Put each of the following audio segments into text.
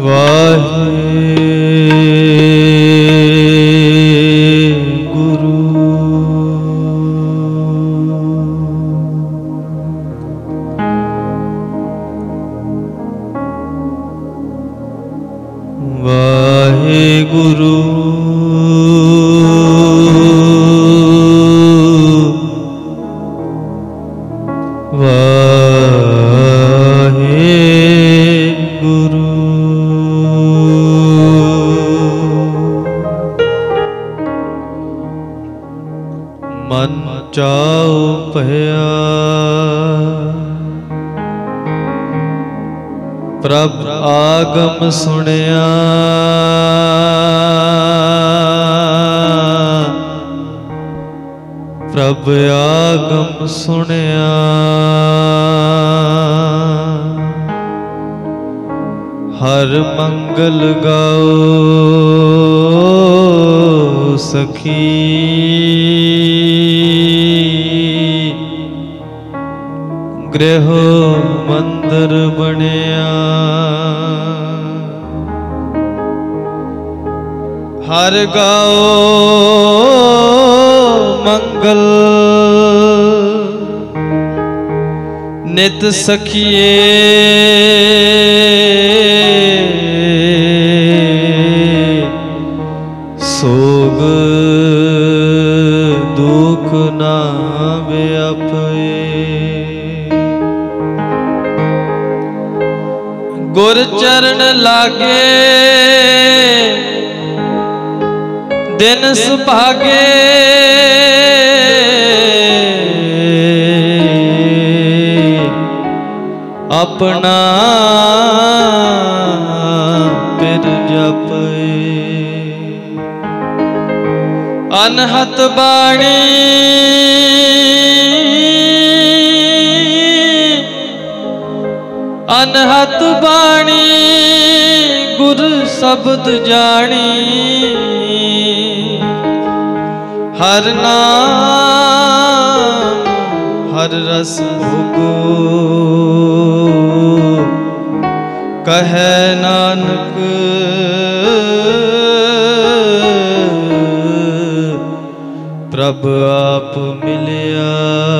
ਵਾਹਿਗੁਰੂ। ਵਾਹਿਗੁਰੂ ਮਨ ਚਾਉ ਭਇਆ ਪ੍ਰਭ ਆਗਮ ਸੁਣਿਆ। ਪ੍ਰਭ ਆਗਮ ਸੁਣਿਆ ਹਰ ਮੰਗਲ ਗਾਓ ਸਖੀ। ਗ੍ਰਹ ਮੰਦਰ ਬਣਿਆ ਹਰ ਗਾਓ ਮੰਗਲ ਨਿਤ ਸਖੀਏ। ਸੋਗ ਦੁਖ ਨਾ ਵਿਆਪੇ ਗੁਰ ਚਰਨ ਲਾਗੇ ਦਿਨ ਸੁਭਾਗੇ। ਆਪਣਾ ਪਿਰ ਜਪੇ ਅਨਹਤ ਬਾਣੀ ਅਨਹਤ ਬਾਣੀ ਗੁਰ ਸ਼ਬਦ ਜਾਣੀ। ਹਰ ਨਾਮ ਹਰ ਰਸ ਭੋਗੋ ਕਹੈ ਨਾਨਕ। ਪ੍ਰਭ ਆਪ ਮਿਲਿਆ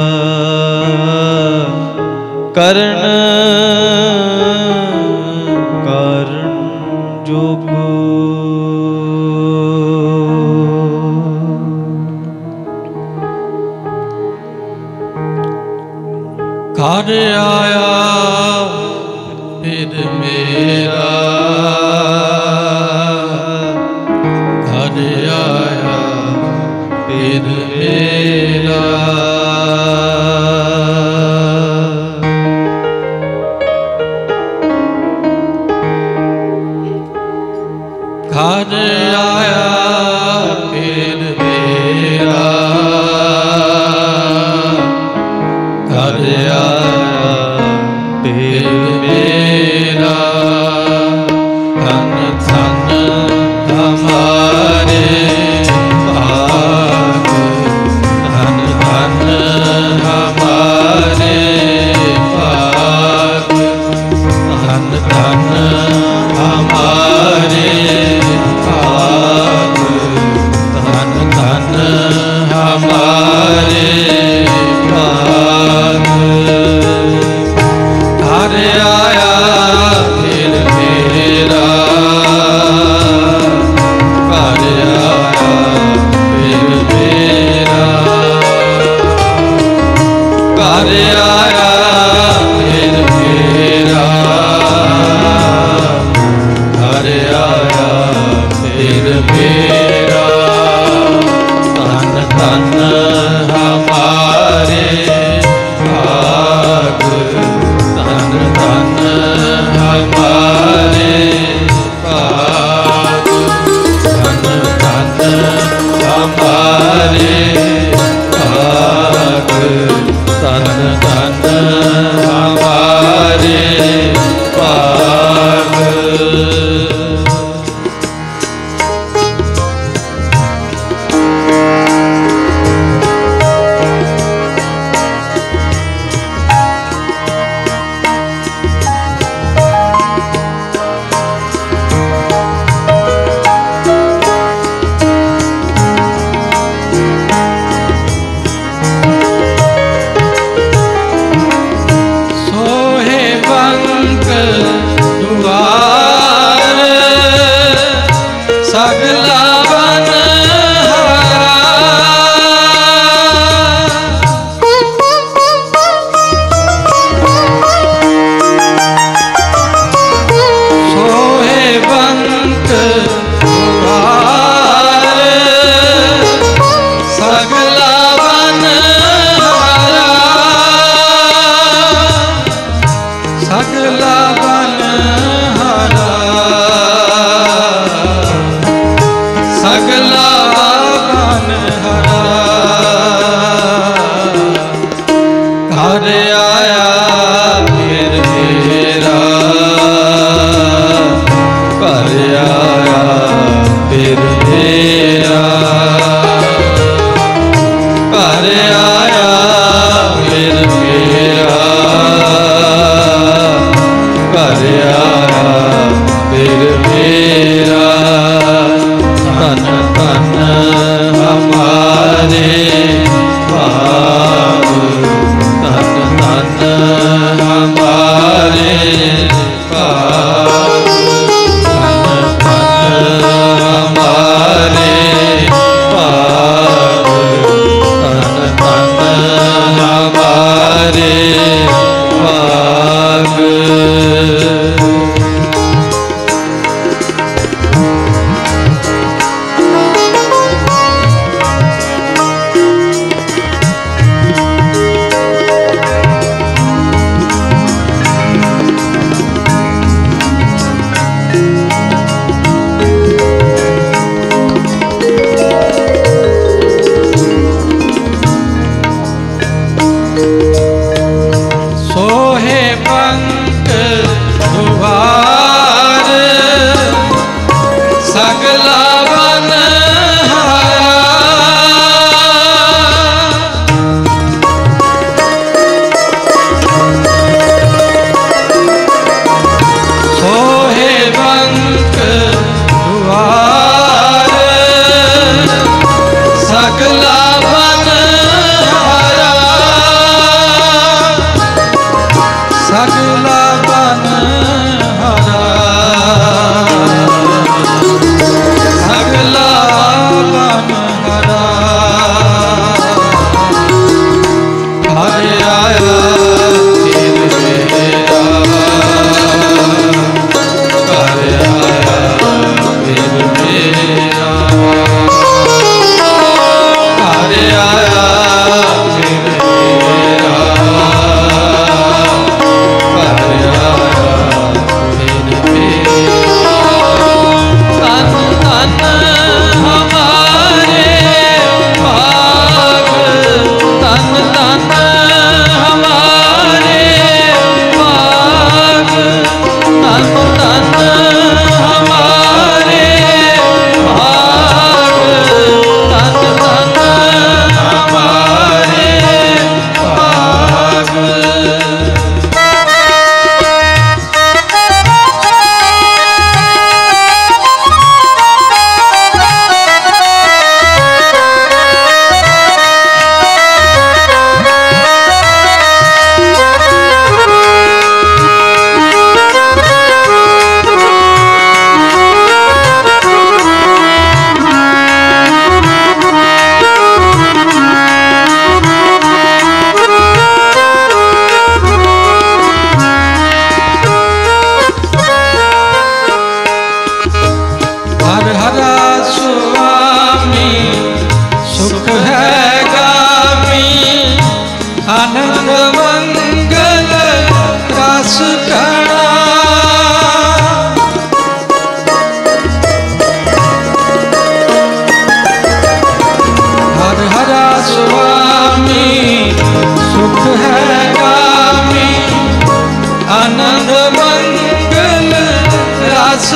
ਕਰਨ ਕਾਰਨ ਜੋਗੋ। ਘਰ ਆਇਆ ਫਿਰ ਮੇਰਾ ਘਰ ਆਇਆ ਫਿਰ ਮੇਰਾ। ਘਰ ਆਇਆ ਫਿਰ ਮੇਰਾ ਘਰ ਆਇਆ ਫਿਰ ਮੇਰਾ। ਧਨ ਧਨ ਹਮਾਰੇ ਭਾਗ ਧਨ ਧਨ ਹਮਾਰੇ ਭਾਗ ਧਨ ਧਨ ਹਮਾਰੇ ਭਾਗ ਧਨ ਧਨ ਹਮਾਰੇ ਭਾਗ। ਘਰ ਆਇਆ ਫਿਰ ਮੇਰਾ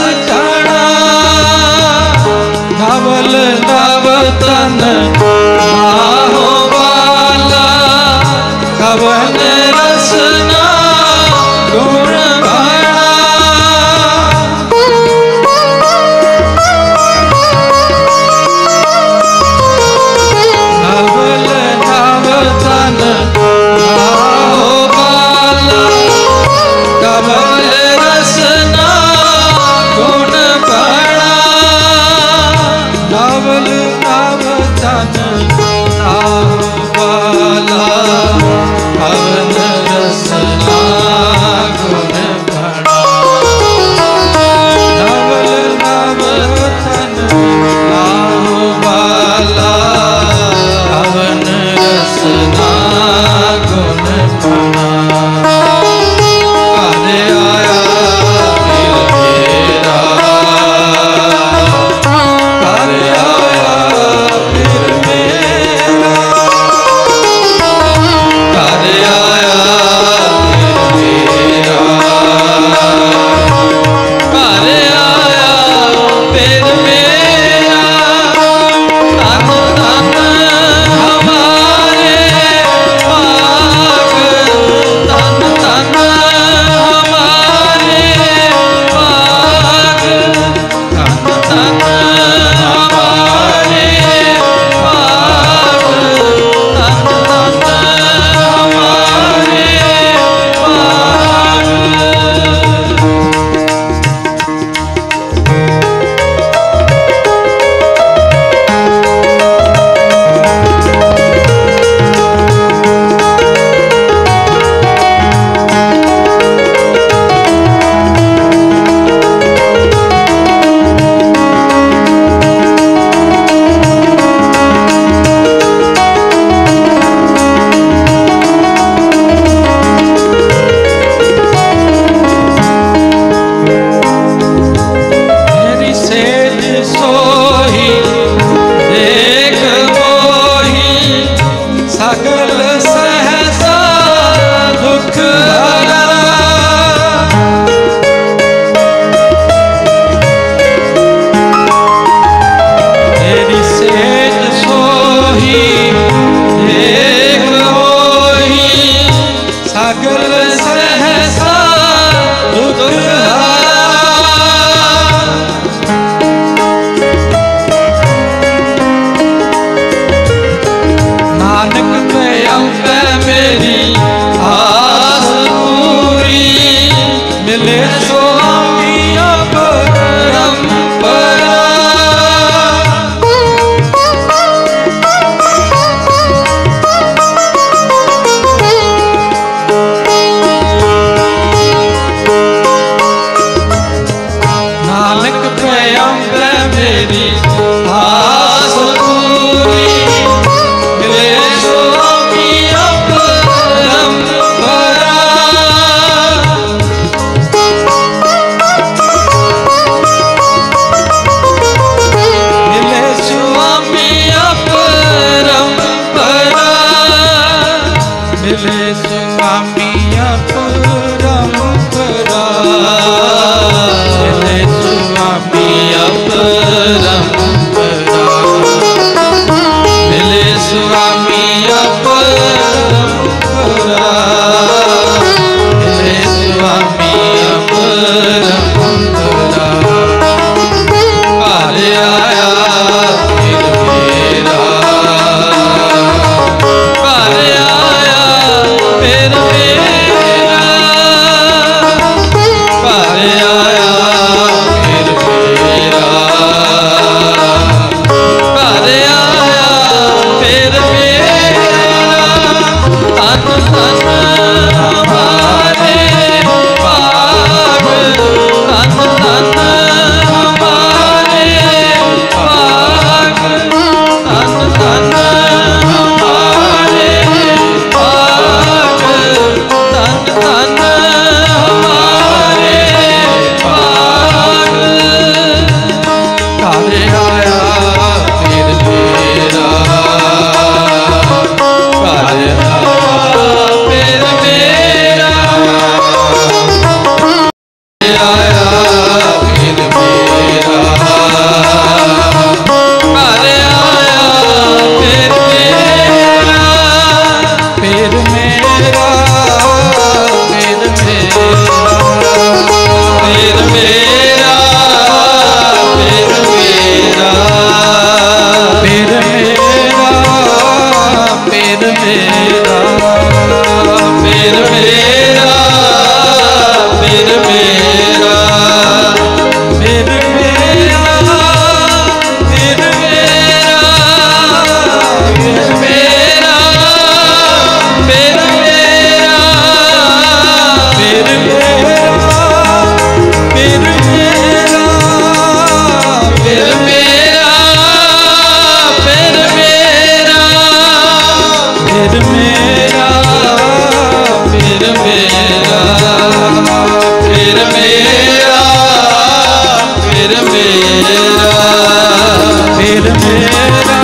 जाना धवल नव तन आहो वाला कवन रसना गुण भरा धवल नव तन आहो वाला कवन रसना गुण भरा धवल नव तन आहो वाला कवन रसना गुण भरा धवल नव तन आहो वाला कवन रसना गुण भरा अरे आया फिर मेरा अरे आया फिर मेरा अरे आया फिर मेरा अरे आया फिर मेरा धन धन हमारे पाग धन धन हमारे पाग धन धन हमारे पाग धन धन हमारे पाग मेरी सेज सोही एक मोही सकल सहसा दुख हरा मेरी सेज सोही एक मोही सकल सहसा दुख हरा नानक प्रियंक मेरी आस पूरी मिले स्वामी अब परंपरा नानक प्रियंक मेरी आस पूरी मिले स्वामी अब परंपरा मिले स्वामी अब परंपरा मिले स्वामी अब परंपरा मिले स्वामी अब परंपरा मेरा फिर मेरा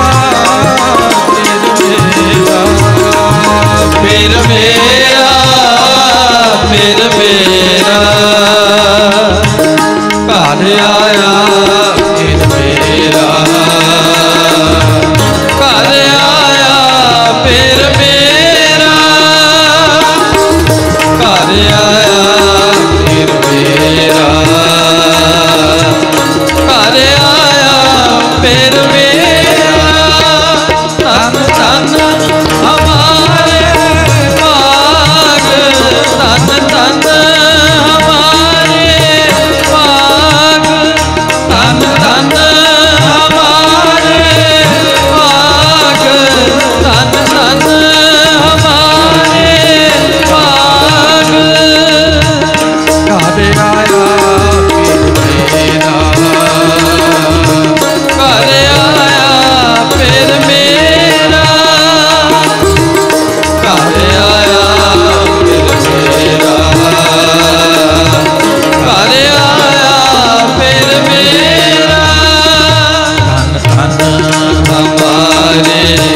फिर मेरा फिर मेरा घर आया फिर मेरा घर आया फिर मेरा घर आया फिर मेरा घर आया फिर मेरा तन तन हमारे भाग तन तन हमारे भाग तन तन हमारे भाग तन तन हमारे भाग घर आया फिर मेरा घर आया फिर मेरा घर आया फिर मेरा घर आया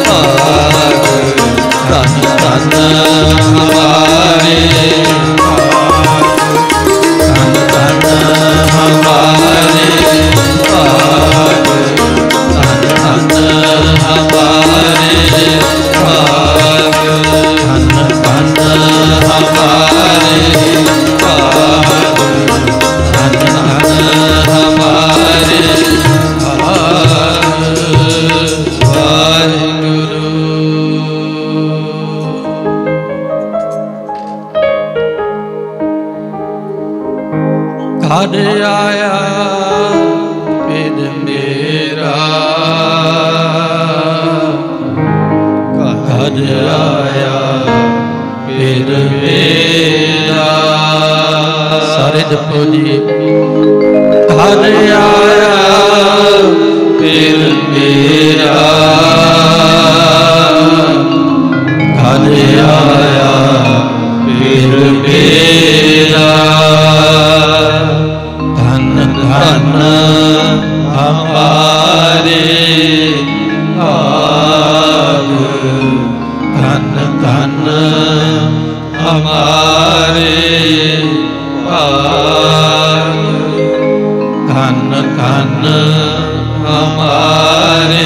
फिर मेरा घर आया फिर मेरा सारे जपो जी घर आया फिर मेरा घर आया फिर मेरा धन धन हमारे भाग धन धन हमारे भाग धन धन हमारे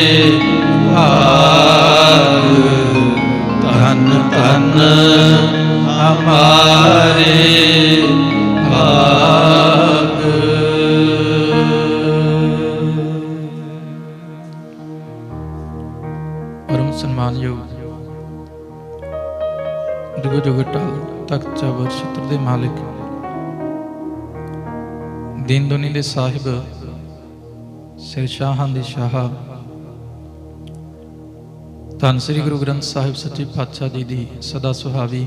भाग धन धन हमारे भाग। परम सम्मानयोग जुग जुग टाल तख्त चबर छत्र दे मालिक दीन दुनी दे साहिब सिर शाहां दी शाह धन श्री गुरु ग्रंथ साहिब सच्चे पातशाह जी दी सदा सुहावी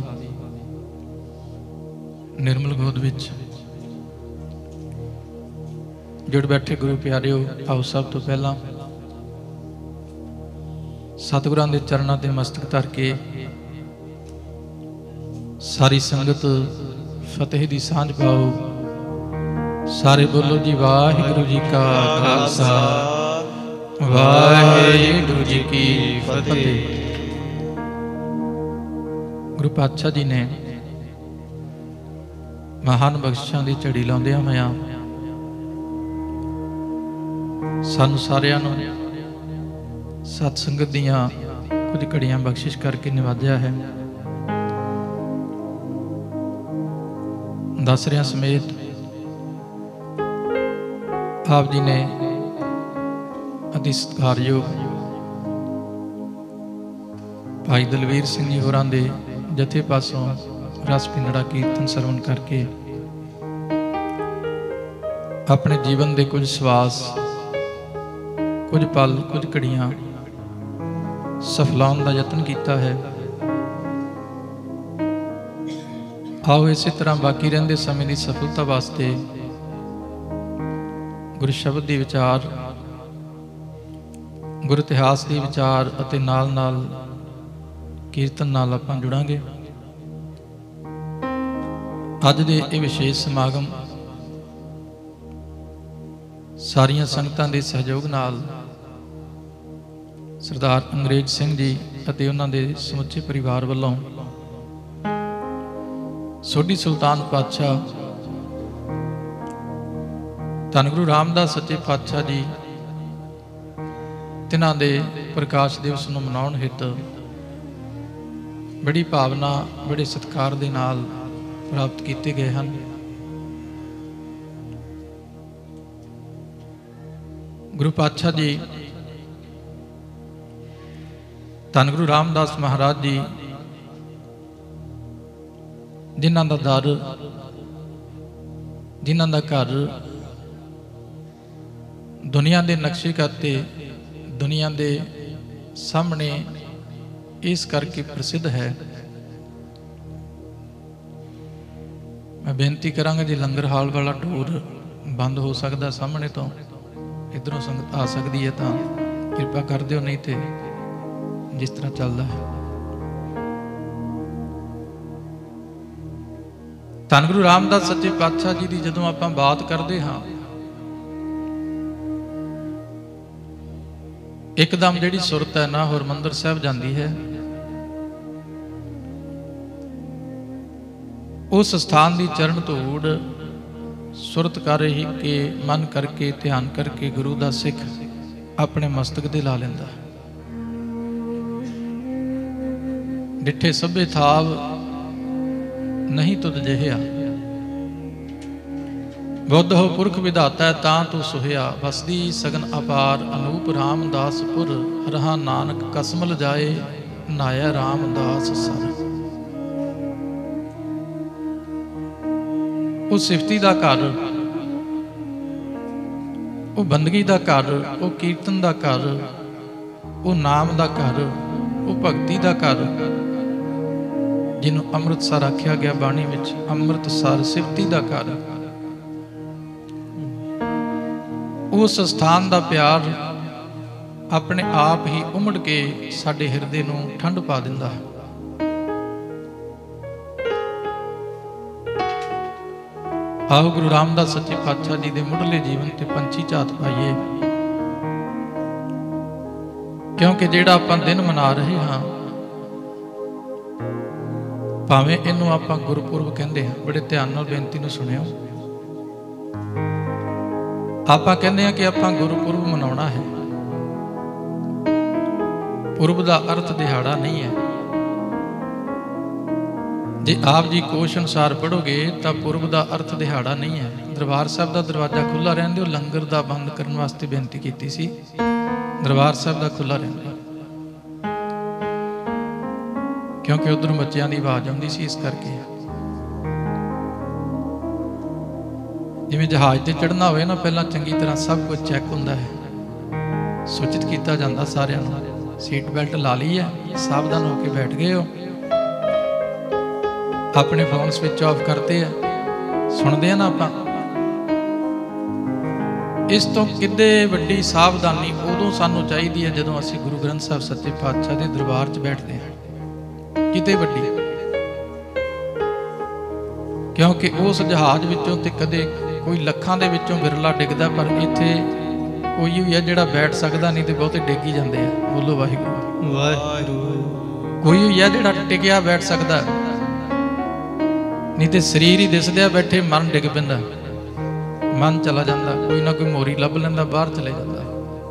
निर्मल गोद विच जुड़ बैठे गुरु प्यारिओ, आओ सब तो पहला सतगुरां दे चरणां ते मस्तक धर के सारी संगत फतेह दी सांझ पाओ। सारे बोलो जी वाहिगुरु जी का खालसा वाहिगुरु जी की फतेह। गुरु पातशाह जी ने महान बख्शिशां दी झड़ी लाउंदियां होइयां सानू सारियां नूं सत संगत दियां कुछ घड़ियां बख्शिश करके निवाजिया है। दसरियां समेत आप जी ने अति सत्कारयोग भाई दलवीर सिंह जी होरां दे जथे पासों रस पिंडड़ा कीर्तन सरवण करके अपने जीवन के कुछ सवास कुछ पल कुछ घड़ियां सफलाउण दा यतन किया है। आओ इस तरह बाकी रहिंदे समय की सफलता वास्ते गुरु शब्द की विचार गुरु इतिहास की विचार अते नाल नाल कीर्तन नाल आपां जुड़ांगे। अज दे ये विशेष समागम ਸਾਰੀਆਂ ਸੰਗਤਾਂ ਦੇ ਸਹਿਯੋਗ ਨਾਲ ਸਰਦਾਰ ਅੰਗਰੇਜ਼ ਸਿੰਘ ਜੀ ਅਤੇ ਉਹਨਾਂ ਦੇ ਸਮੁੱਚੇ ਪਰਿਵਾਰ ਵੱਲੋਂ ਸੋਢੀ ਸੁਲਤਾਨ ਪਾਤਸ਼ਾਹ ਧੰਨ ਗੁਰੂ ਰਾਮਦਾਸ ਸੱਚੇ ਪਾਤਸ਼ਾਹ ਜੀ ਤਿਨਾਂ ਦੇ ਪ੍ਰਕਾਸ਼ ਦਿਵਸ ਨੂੰ ਮਨਾਉਣ ਹਿੱਤ ਬੜੀ ਭਾਵਨਾ ਬੜੇ ਸਤਿਕਾਰ ਦੇ ਨਾਲ ਪ੍ਰਾਪਤ ਕੀਤੇ ਗਏ ਹਨ। ਗੁਰੂ ਪਾਤਸ਼ਾਹ ਜੀ ਧੰਨ ਗੁਰੂ ਰਾਮਦਾਸ ਮਹਾਰਾਜ ਜੀ ਜਿਨ੍ਹਾਂ ਦਾ ਦਰ, ਜਿਨ੍ਹਾਂ ਦਾ ਘਰ ਦੁਨੀਆ ਦੇ ਨਕਸ਼ੇ ਕਰਤੇ ਦੁਨੀਆ ਦੇ ਸਾਹਮਣੇ ਇਸ ਕਰਕੇ ਪ੍ਰਸਿੱਧ ਹੈ। ਮੈਂ ਬੇਨਤੀ ਕਰਾਂਗਾ ਜੇ ਲੰਗਰ ਹਾਲ ਵਾਲਾ ਡੋਰ ਬੰਦ ਹੋ ਸਕਦਾ ਸਾਹਮਣੇ ਤੋਂ ਇੱਧਰੋਂ ਸੰਗਤ ਆ ਸਕਦੀ ਹੈ ਤਾਂ ਕਿਰਪਾ ਕਰ ਦਿਓ, ਨਹੀਂ ਤੇ ਜਿਸ ਤਰ੍ਹਾਂ ਚੱਲਦਾ ਹੈ। ਧੰਨ ਗੁਰੂ ਰਾਮਦਾਸ ਸੱਚੇ ਪਾਤਸ਼ਾਹ ਜੀ ਦੀ ਜਦੋਂ ਆਪਾਂ ਬਾਤ ਕਰਦੇ ਹਾਂ, ਇੱਕਦਮ ਜਿਹੜੀ ਸੁਰਤ ਹੈ ਨਾ ਹਰਿਮੰਦਰ ਸਾਹਿਬ ਜਾਂਦੀ ਹੈ। ਉਸ ਸਥਾਨ ਦੀ ਚਰਨ ਧੂੜ ਸੁਰਤ ਕਰ ਰਹੀ ਕਿ ਮਨ ਕਰਕੇ ਧਿਆਨ ਕਰਕੇ ਗੁਰੂ ਦਾ ਸਿੱਖ ਆਪਣੇ ਮਸਤਕ ਤੇ ਲਾ ਲੈਂਦਾ। ਡਿੱਠੇ ਸਭੇ ਥਾਵ ਨਹੀਂ ਤੁਧ ਜਿਹਾ, ਬੁੱਧ ਹੋ ਪੁਰਖ ਵਿਧਾਤਾ ਤਾਂ ਤੂੰ ਸੁਹਿਆ। ਵਸਦੀ ਸਗਨ ਅਪਾਰ ਅਨੂਪ ਰਾਮਦਾਸਪੁਰ, ਰਹਾ ਨਾਨਕ ਕਸਮਲ ਜਾਏ ਨਾਇਆ ਰਾਮਦਾਸ ਸਰ। ਉਹ ਸਿਫਤੀ ਦਾ ਘਰ, ਉਹ ਬੰਦਗੀ ਦਾ ਘਰ, ਉਹ ਕੀਰਤਨ ਦਾ ਘਰ, ਉਹ ਨਾਮ ਦਾ ਘਰ, ਉਹ ਭਗਤੀ ਦਾ ਘਰ, ਜਿਹਨੂੰ ਅੰਮ੍ਰਿਤਸਰ ਆਖਿਆ ਗਿਆ ਬਾਣੀ ਵਿੱਚ, ਅੰਮ੍ਰਿਤਸਰ ਸਿਫਤੀ ਦਾ ਘਰ। ਉਸ ਸਥਾਨ ਦਾ ਪਿਆਰ ਆਪਣੇ ਆਪ ਹੀ ਉਮੜ ਕੇ ਸਾਡੇ ਹਿਰਦੇ ਨੂੰ ਠੰਡ ਪਾ ਦਿੰਦਾ ਹੈ। ਆਓ ਗੁਰੂ ਰਾਮਦਾਸ ਸੱਚੇ ਪਾਤਸ਼ਾਹ ਜੀ ਦੇ ਮੁੱਢਲੇ ਜੀਵਨ ਤੇ ਪੰਛੀ ਝਾਤ ਪਾਈਏ, ਕਿਉਂਕਿ ਜਿਹੜਾ ਆਪਾਂ ਦਿਨ ਮਨਾ ਰਹੇ ਹਾਂ, ਭਾਵੇਂ ਇਹਨੂੰ ਆਪਾਂ ਗੁਰਪੁਰਬ ਕਹਿੰਦੇ ਹਾਂ, ਬੜੇ ਧਿਆਨ ਨਾਲ ਬੇਨਤੀ ਨੂੰ ਸੁਣਿਓ। ਆਪਾਂ ਕਹਿੰਦੇ ਹਾਂ ਕਿ ਆਪਾਂ ਗੁਰਪੁਰਬ ਮਨਾਉਣਾ ਹੈ। ਪੁਰਬ ਦਾ ਅਰਥ ਦਿਹਾੜਾ ਨਹੀਂ ਹੈ। ਜੇ ਆਪ ਜੀ ਕੋਸ਼ ਅਨੁਸਾਰ ਪੜ੍ਹੋਗੇ ਤਾਂ ਪੁਰਬ ਦਾ ਅਰਥ ਦਿਹਾੜਾ ਨਹੀਂ ਹੈ। ਦਰਬਾਰ ਸਾਹਿਬ ਦਾ ਦਰਵਾਜ਼ਾ ਖੁੱਲ੍ਹਾ ਰਹਿਣ ਦਿਓ। ਲੰਗਰ ਦਾ ਬੰਦ ਕਰਨ ਵਾਸਤੇ ਬੇਨਤੀ ਕੀਤੀ ਸੀ, ਦਰਬਾਰ ਸਾਹਿਬ ਦਾ ਖੁੱਲ੍ਹਾ ਰਹਿਣ ਦਿਓ, ਕਿਉਂਕਿ ਉਧਰੋਂ ਬੱਚਿਆਂ ਦੀ ਆਵਾਜ਼ ਆਉਂਦੀ ਸੀ। ਇਸ ਕਰਕੇ ਜਿਵੇਂ ਜਹਾਜ਼ ਤੇ ਚੜ੍ਹਨਾ ਹੋਵੇ ਨਾ, ਪਹਿਲਾਂ ਚੰਗੀ ਤਰ੍ਹਾਂ ਸਭ ਕੁਝ ਚੈੱਕ ਹੁੰਦਾ ਹੈ, ਸੂਚਿਤ ਕੀਤਾ ਜਾਂਦਾ ਸਾਰਿਆਂ ਨੂੰ। ਸੀਟ ਬੈਲਟ ਲਾ ਲਈ ਹੈ, ਸਾਵਧਾਨ ਹੋ ਕੇ ਬੈਠ ਗਏ ਹੋ, ਆਪਣੇ ਫੋਨ ਸਵਿਚ ਆਫ ਕਰਤੇ ਆ, ਸੁਣਦੇ ਆ ਨਾ ਆਪਾਂ। ਇਸ ਤੋਂ ਕਿੱਡੇ ਵੱਡੀ ਸਾਵਧਾਨੀ ਉਦੋਂ ਸਾਨੂੰ ਚਾਹੀਦੀ ਹੈ ਜਦੋਂ ਅਸੀਂ ਗੁਰੂ ਗ੍ਰੰਥ ਸਾਹਿਬ ਸੱਚੇ ਪਾਤਸ਼ਾਹ ਦੇ ਦਰਬਾਰ 'ਚ ਬੈਠਦੇ ਹਾਂ, ਕਿਤੇ ਵੱਡੀ। ਕਿਉਂਕਿ ਉਸ ਜਹਾਜ਼ ਵਿੱਚੋਂ ਤੇ ਕਦੇ ਕੋਈ ਲੱਖਾਂ ਦੇ ਵਿੱਚੋਂ ਵਿਰਲਾ ਡਿੱਗਦਾ, ਪਰ ਇੱਥੇ ਕੋਈ ਵੀ ਹੈ ਜਿਹੜਾ ਬੈਠ ਸਕਦਾ, ਨਹੀਂ ਤੇ ਬਹੁਤੇ ਡਿੱਗ ਹੀ ਜਾਂਦੇ ਆ। ਬੋਲੋ ਵਾਹਿਗੁਰੂ ਵਾਹਿਗੁਰੂ। ਕੋਈ ਵੀ ਹੈ ਜਿਹੜਾ ਟਿਕਿਆ ਬੈਠ ਸਕਦਾ, ਨਹੀਂ ਤੇ ਸਰੀਰ ਹੀ ਦਿਸਦਿਆ ਬੈਠੇ ਮਨ ਡਿੱਗ ਪੈਂਦਾ, ਮਨ ਚਲਾ ਜਾਂਦਾ, ਕੋਈ ਨਾ ਕੋਈ ਮੋਰੀ ਲੱਭ ਲੈਂਦਾ, ਬਾਹਰ ਚਲੇ ਜਾਂਦਾ।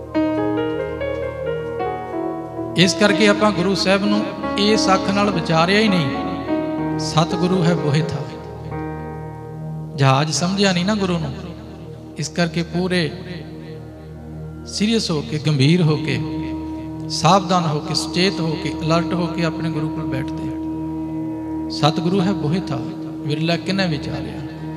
ਇਸ ਕਰਕੇ ਆਪਾਂ ਗੁਰੂ ਸਾਹਿਬ ਨੂੰ ਇਸ ਅੱਖ ਨਾਲ ਵਿਚਾਰਿਆ ਹੀ ਨਹੀਂ। ਸਤਿਗੁਰੂ ਹੈ ਬੋਹਿ ਥਾ, ਜਹਾਜ਼ ਸਮਝਿਆ ਨਹੀਂ ਨਾ ਗੁਰੂ ਨੂੰ। ਇਸ ਕਰਕੇ ਪੂਰੇ ਸੀਰੀਅਸ ਹੋ ਕੇ, ਗੰਭੀਰ ਹੋ ਕੇ, ਸਾਵਧਾਨ ਹੋ ਕੇ, ਸੁਚੇਤ ਹੋ ਕੇ, ਅਲਰਟ ਹੋ ਕੇ ਆਪਣੇ ਗੁਰੂ ਕੋਲ ਬੈਠਦੇ ਆ। ਸਤਿਗੁਰੂ ਹੈ ਬੋਹਿ ਥਾ, ਵਿਰਲਾ ਕਿਨੇ ਵਿਚਾਰਿਆ।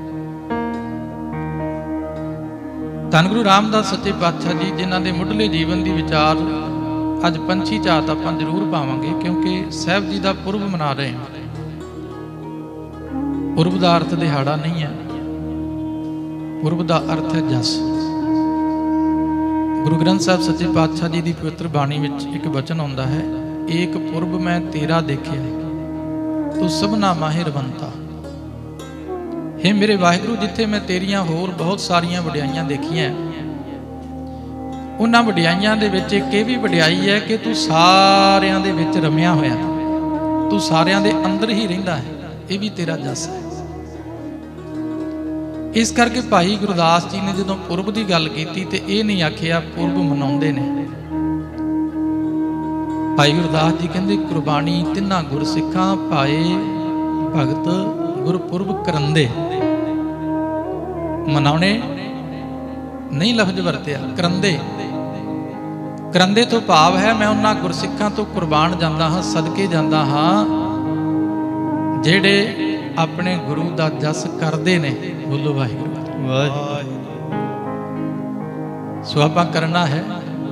ਧੰਨ ਗੁਰੂ ਰਾਮਦਾਸ ਸੱਚੇ ਪਾਤਸ਼ਾਹ ਜੀ, ਜਿਨ੍ਹਾਂ ਦੇ ਮੁੱਢਲੇ ਜੀਵਨ ਦੀ ਵਿਚਾਰ ਅੱਜ ਪੰਛੀ ਝਾਤ ਆਪਾਂ ਜ਼ਰੂਰ ਪਾਵਾਂਗੇ, ਕਿਉਂਕਿ ਸਾਹਿਬ ਜੀ ਦਾ ਪੁਰਬ ਮਨਾ ਰਹੇ ਹਾਂ। ਪੁਰਬ ਦਾ ਅਰਥ ਦਿਹਾੜਾ ਨਹੀਂ ਹੈ, ਪੁਰਬ ਦਾ ਅਰਥ ਹੈ ਜਸ। ਗੁਰੂ ਗ੍ਰੰਥ ਸਾਹਿਬ ਸੱਚੇ ਪਾਤਸ਼ਾਹ ਜੀ ਦੀ ਪਵਿੱਤਰ ਬਾਣੀ ਵਿੱਚ ਇੱਕ ਬਚਨ ਆਉਂਦਾ ਹੈ, ਏਕ ਪੁਰਬ ਮੈਂ ਤੇਰਾ ਦੇਖਿਆ, ਤੂੰ ਸਭਨਾ ਮਾਹਿਰਵੰਤਾ। ਹੇ ਮੇਰੇ ਵਾਹਿਗੁਰੂ, ਜਿੱਥੇ ਮੈਂ ਤੇਰੀਆਂ ਹੋਰ ਬਹੁਤ ਸਾਰੀਆਂ ਵਡਿਆਈਆਂ ਦੇਖੀਆਂ, ਉਹਨਾਂ ਵਡਿਆਈਆਂ ਦੇ ਵਿੱਚ ਇੱਕ ਇਹ ਵੀ ਵਡਿਆਈ ਹੈ ਕਿ ਤੂੰ ਸਾਰਿਆਂ ਦੇ ਵਿੱਚ ਰਮਿਆ ਹੋਇਆ, ਤੂੰ ਸਾਰਿਆਂ ਦੇ ਅੰਦਰ ਹੀ ਰਹਿੰਦਾ ਹੈ, ਇਹ ਵੀ ਤੇਰਾ ਜਸ ਹੈ। ਇਸ ਕਰਕੇ ਭਾਈ ਗੁਰਦਾਸ ਜੀ ਨੇ ਜਦੋਂ ਪੁਰਬ ਦੀ ਗੱਲ ਕੀਤੀ ਤੇ ਇਹ ਨਹੀਂ ਆਖਿਆ ਪੁਰਬ ਮਨਾਉਂਦੇ ਨੇ। ਭਾਈ ਗੁਰਦਾਸ ਜੀ ਕਹਿੰਦੇ ਕੁਰਬਾਨੀ ਤਿੰਨਾਂ ਗੁਰਸਿੱਖਾਂ ਪਾਏ ਭਗਤ ਗੁਰਪੁਰਬ ਕਰੰਦੇ। ਮਨਾਉਣੇ ਨਹੀਂ ਲਫ਼ਜ਼ ਵਰਤਿਆ, ਕਰੰਦੇ। ਕਰੰਦੇ ਤੋਂ ਭਾਵ ਹੈ ਮੈਂ ਉਹਨਾਂ ਗੁਰਸਿੱਖਾਂ ਤੋਂ ਕੁਰਬਾਨ ਜਾਂਦਾ ਹਾਂ, ਸਦਕੇ ਜਾਂਦਾ ਹਾਂ ਜਿਹੜੇ ਆਪਣੇ ਗੁਰੂ ਦਾ ਜਸ ਕਰਦੇ ਨੇ। ਬੋਲੋ ਵਾਹਿਗੁਰੂ ਵਾਹਿਗੁਰੂ। ਸੋ ਆਪਾਂ ਕਰਨਾ ਹੈ।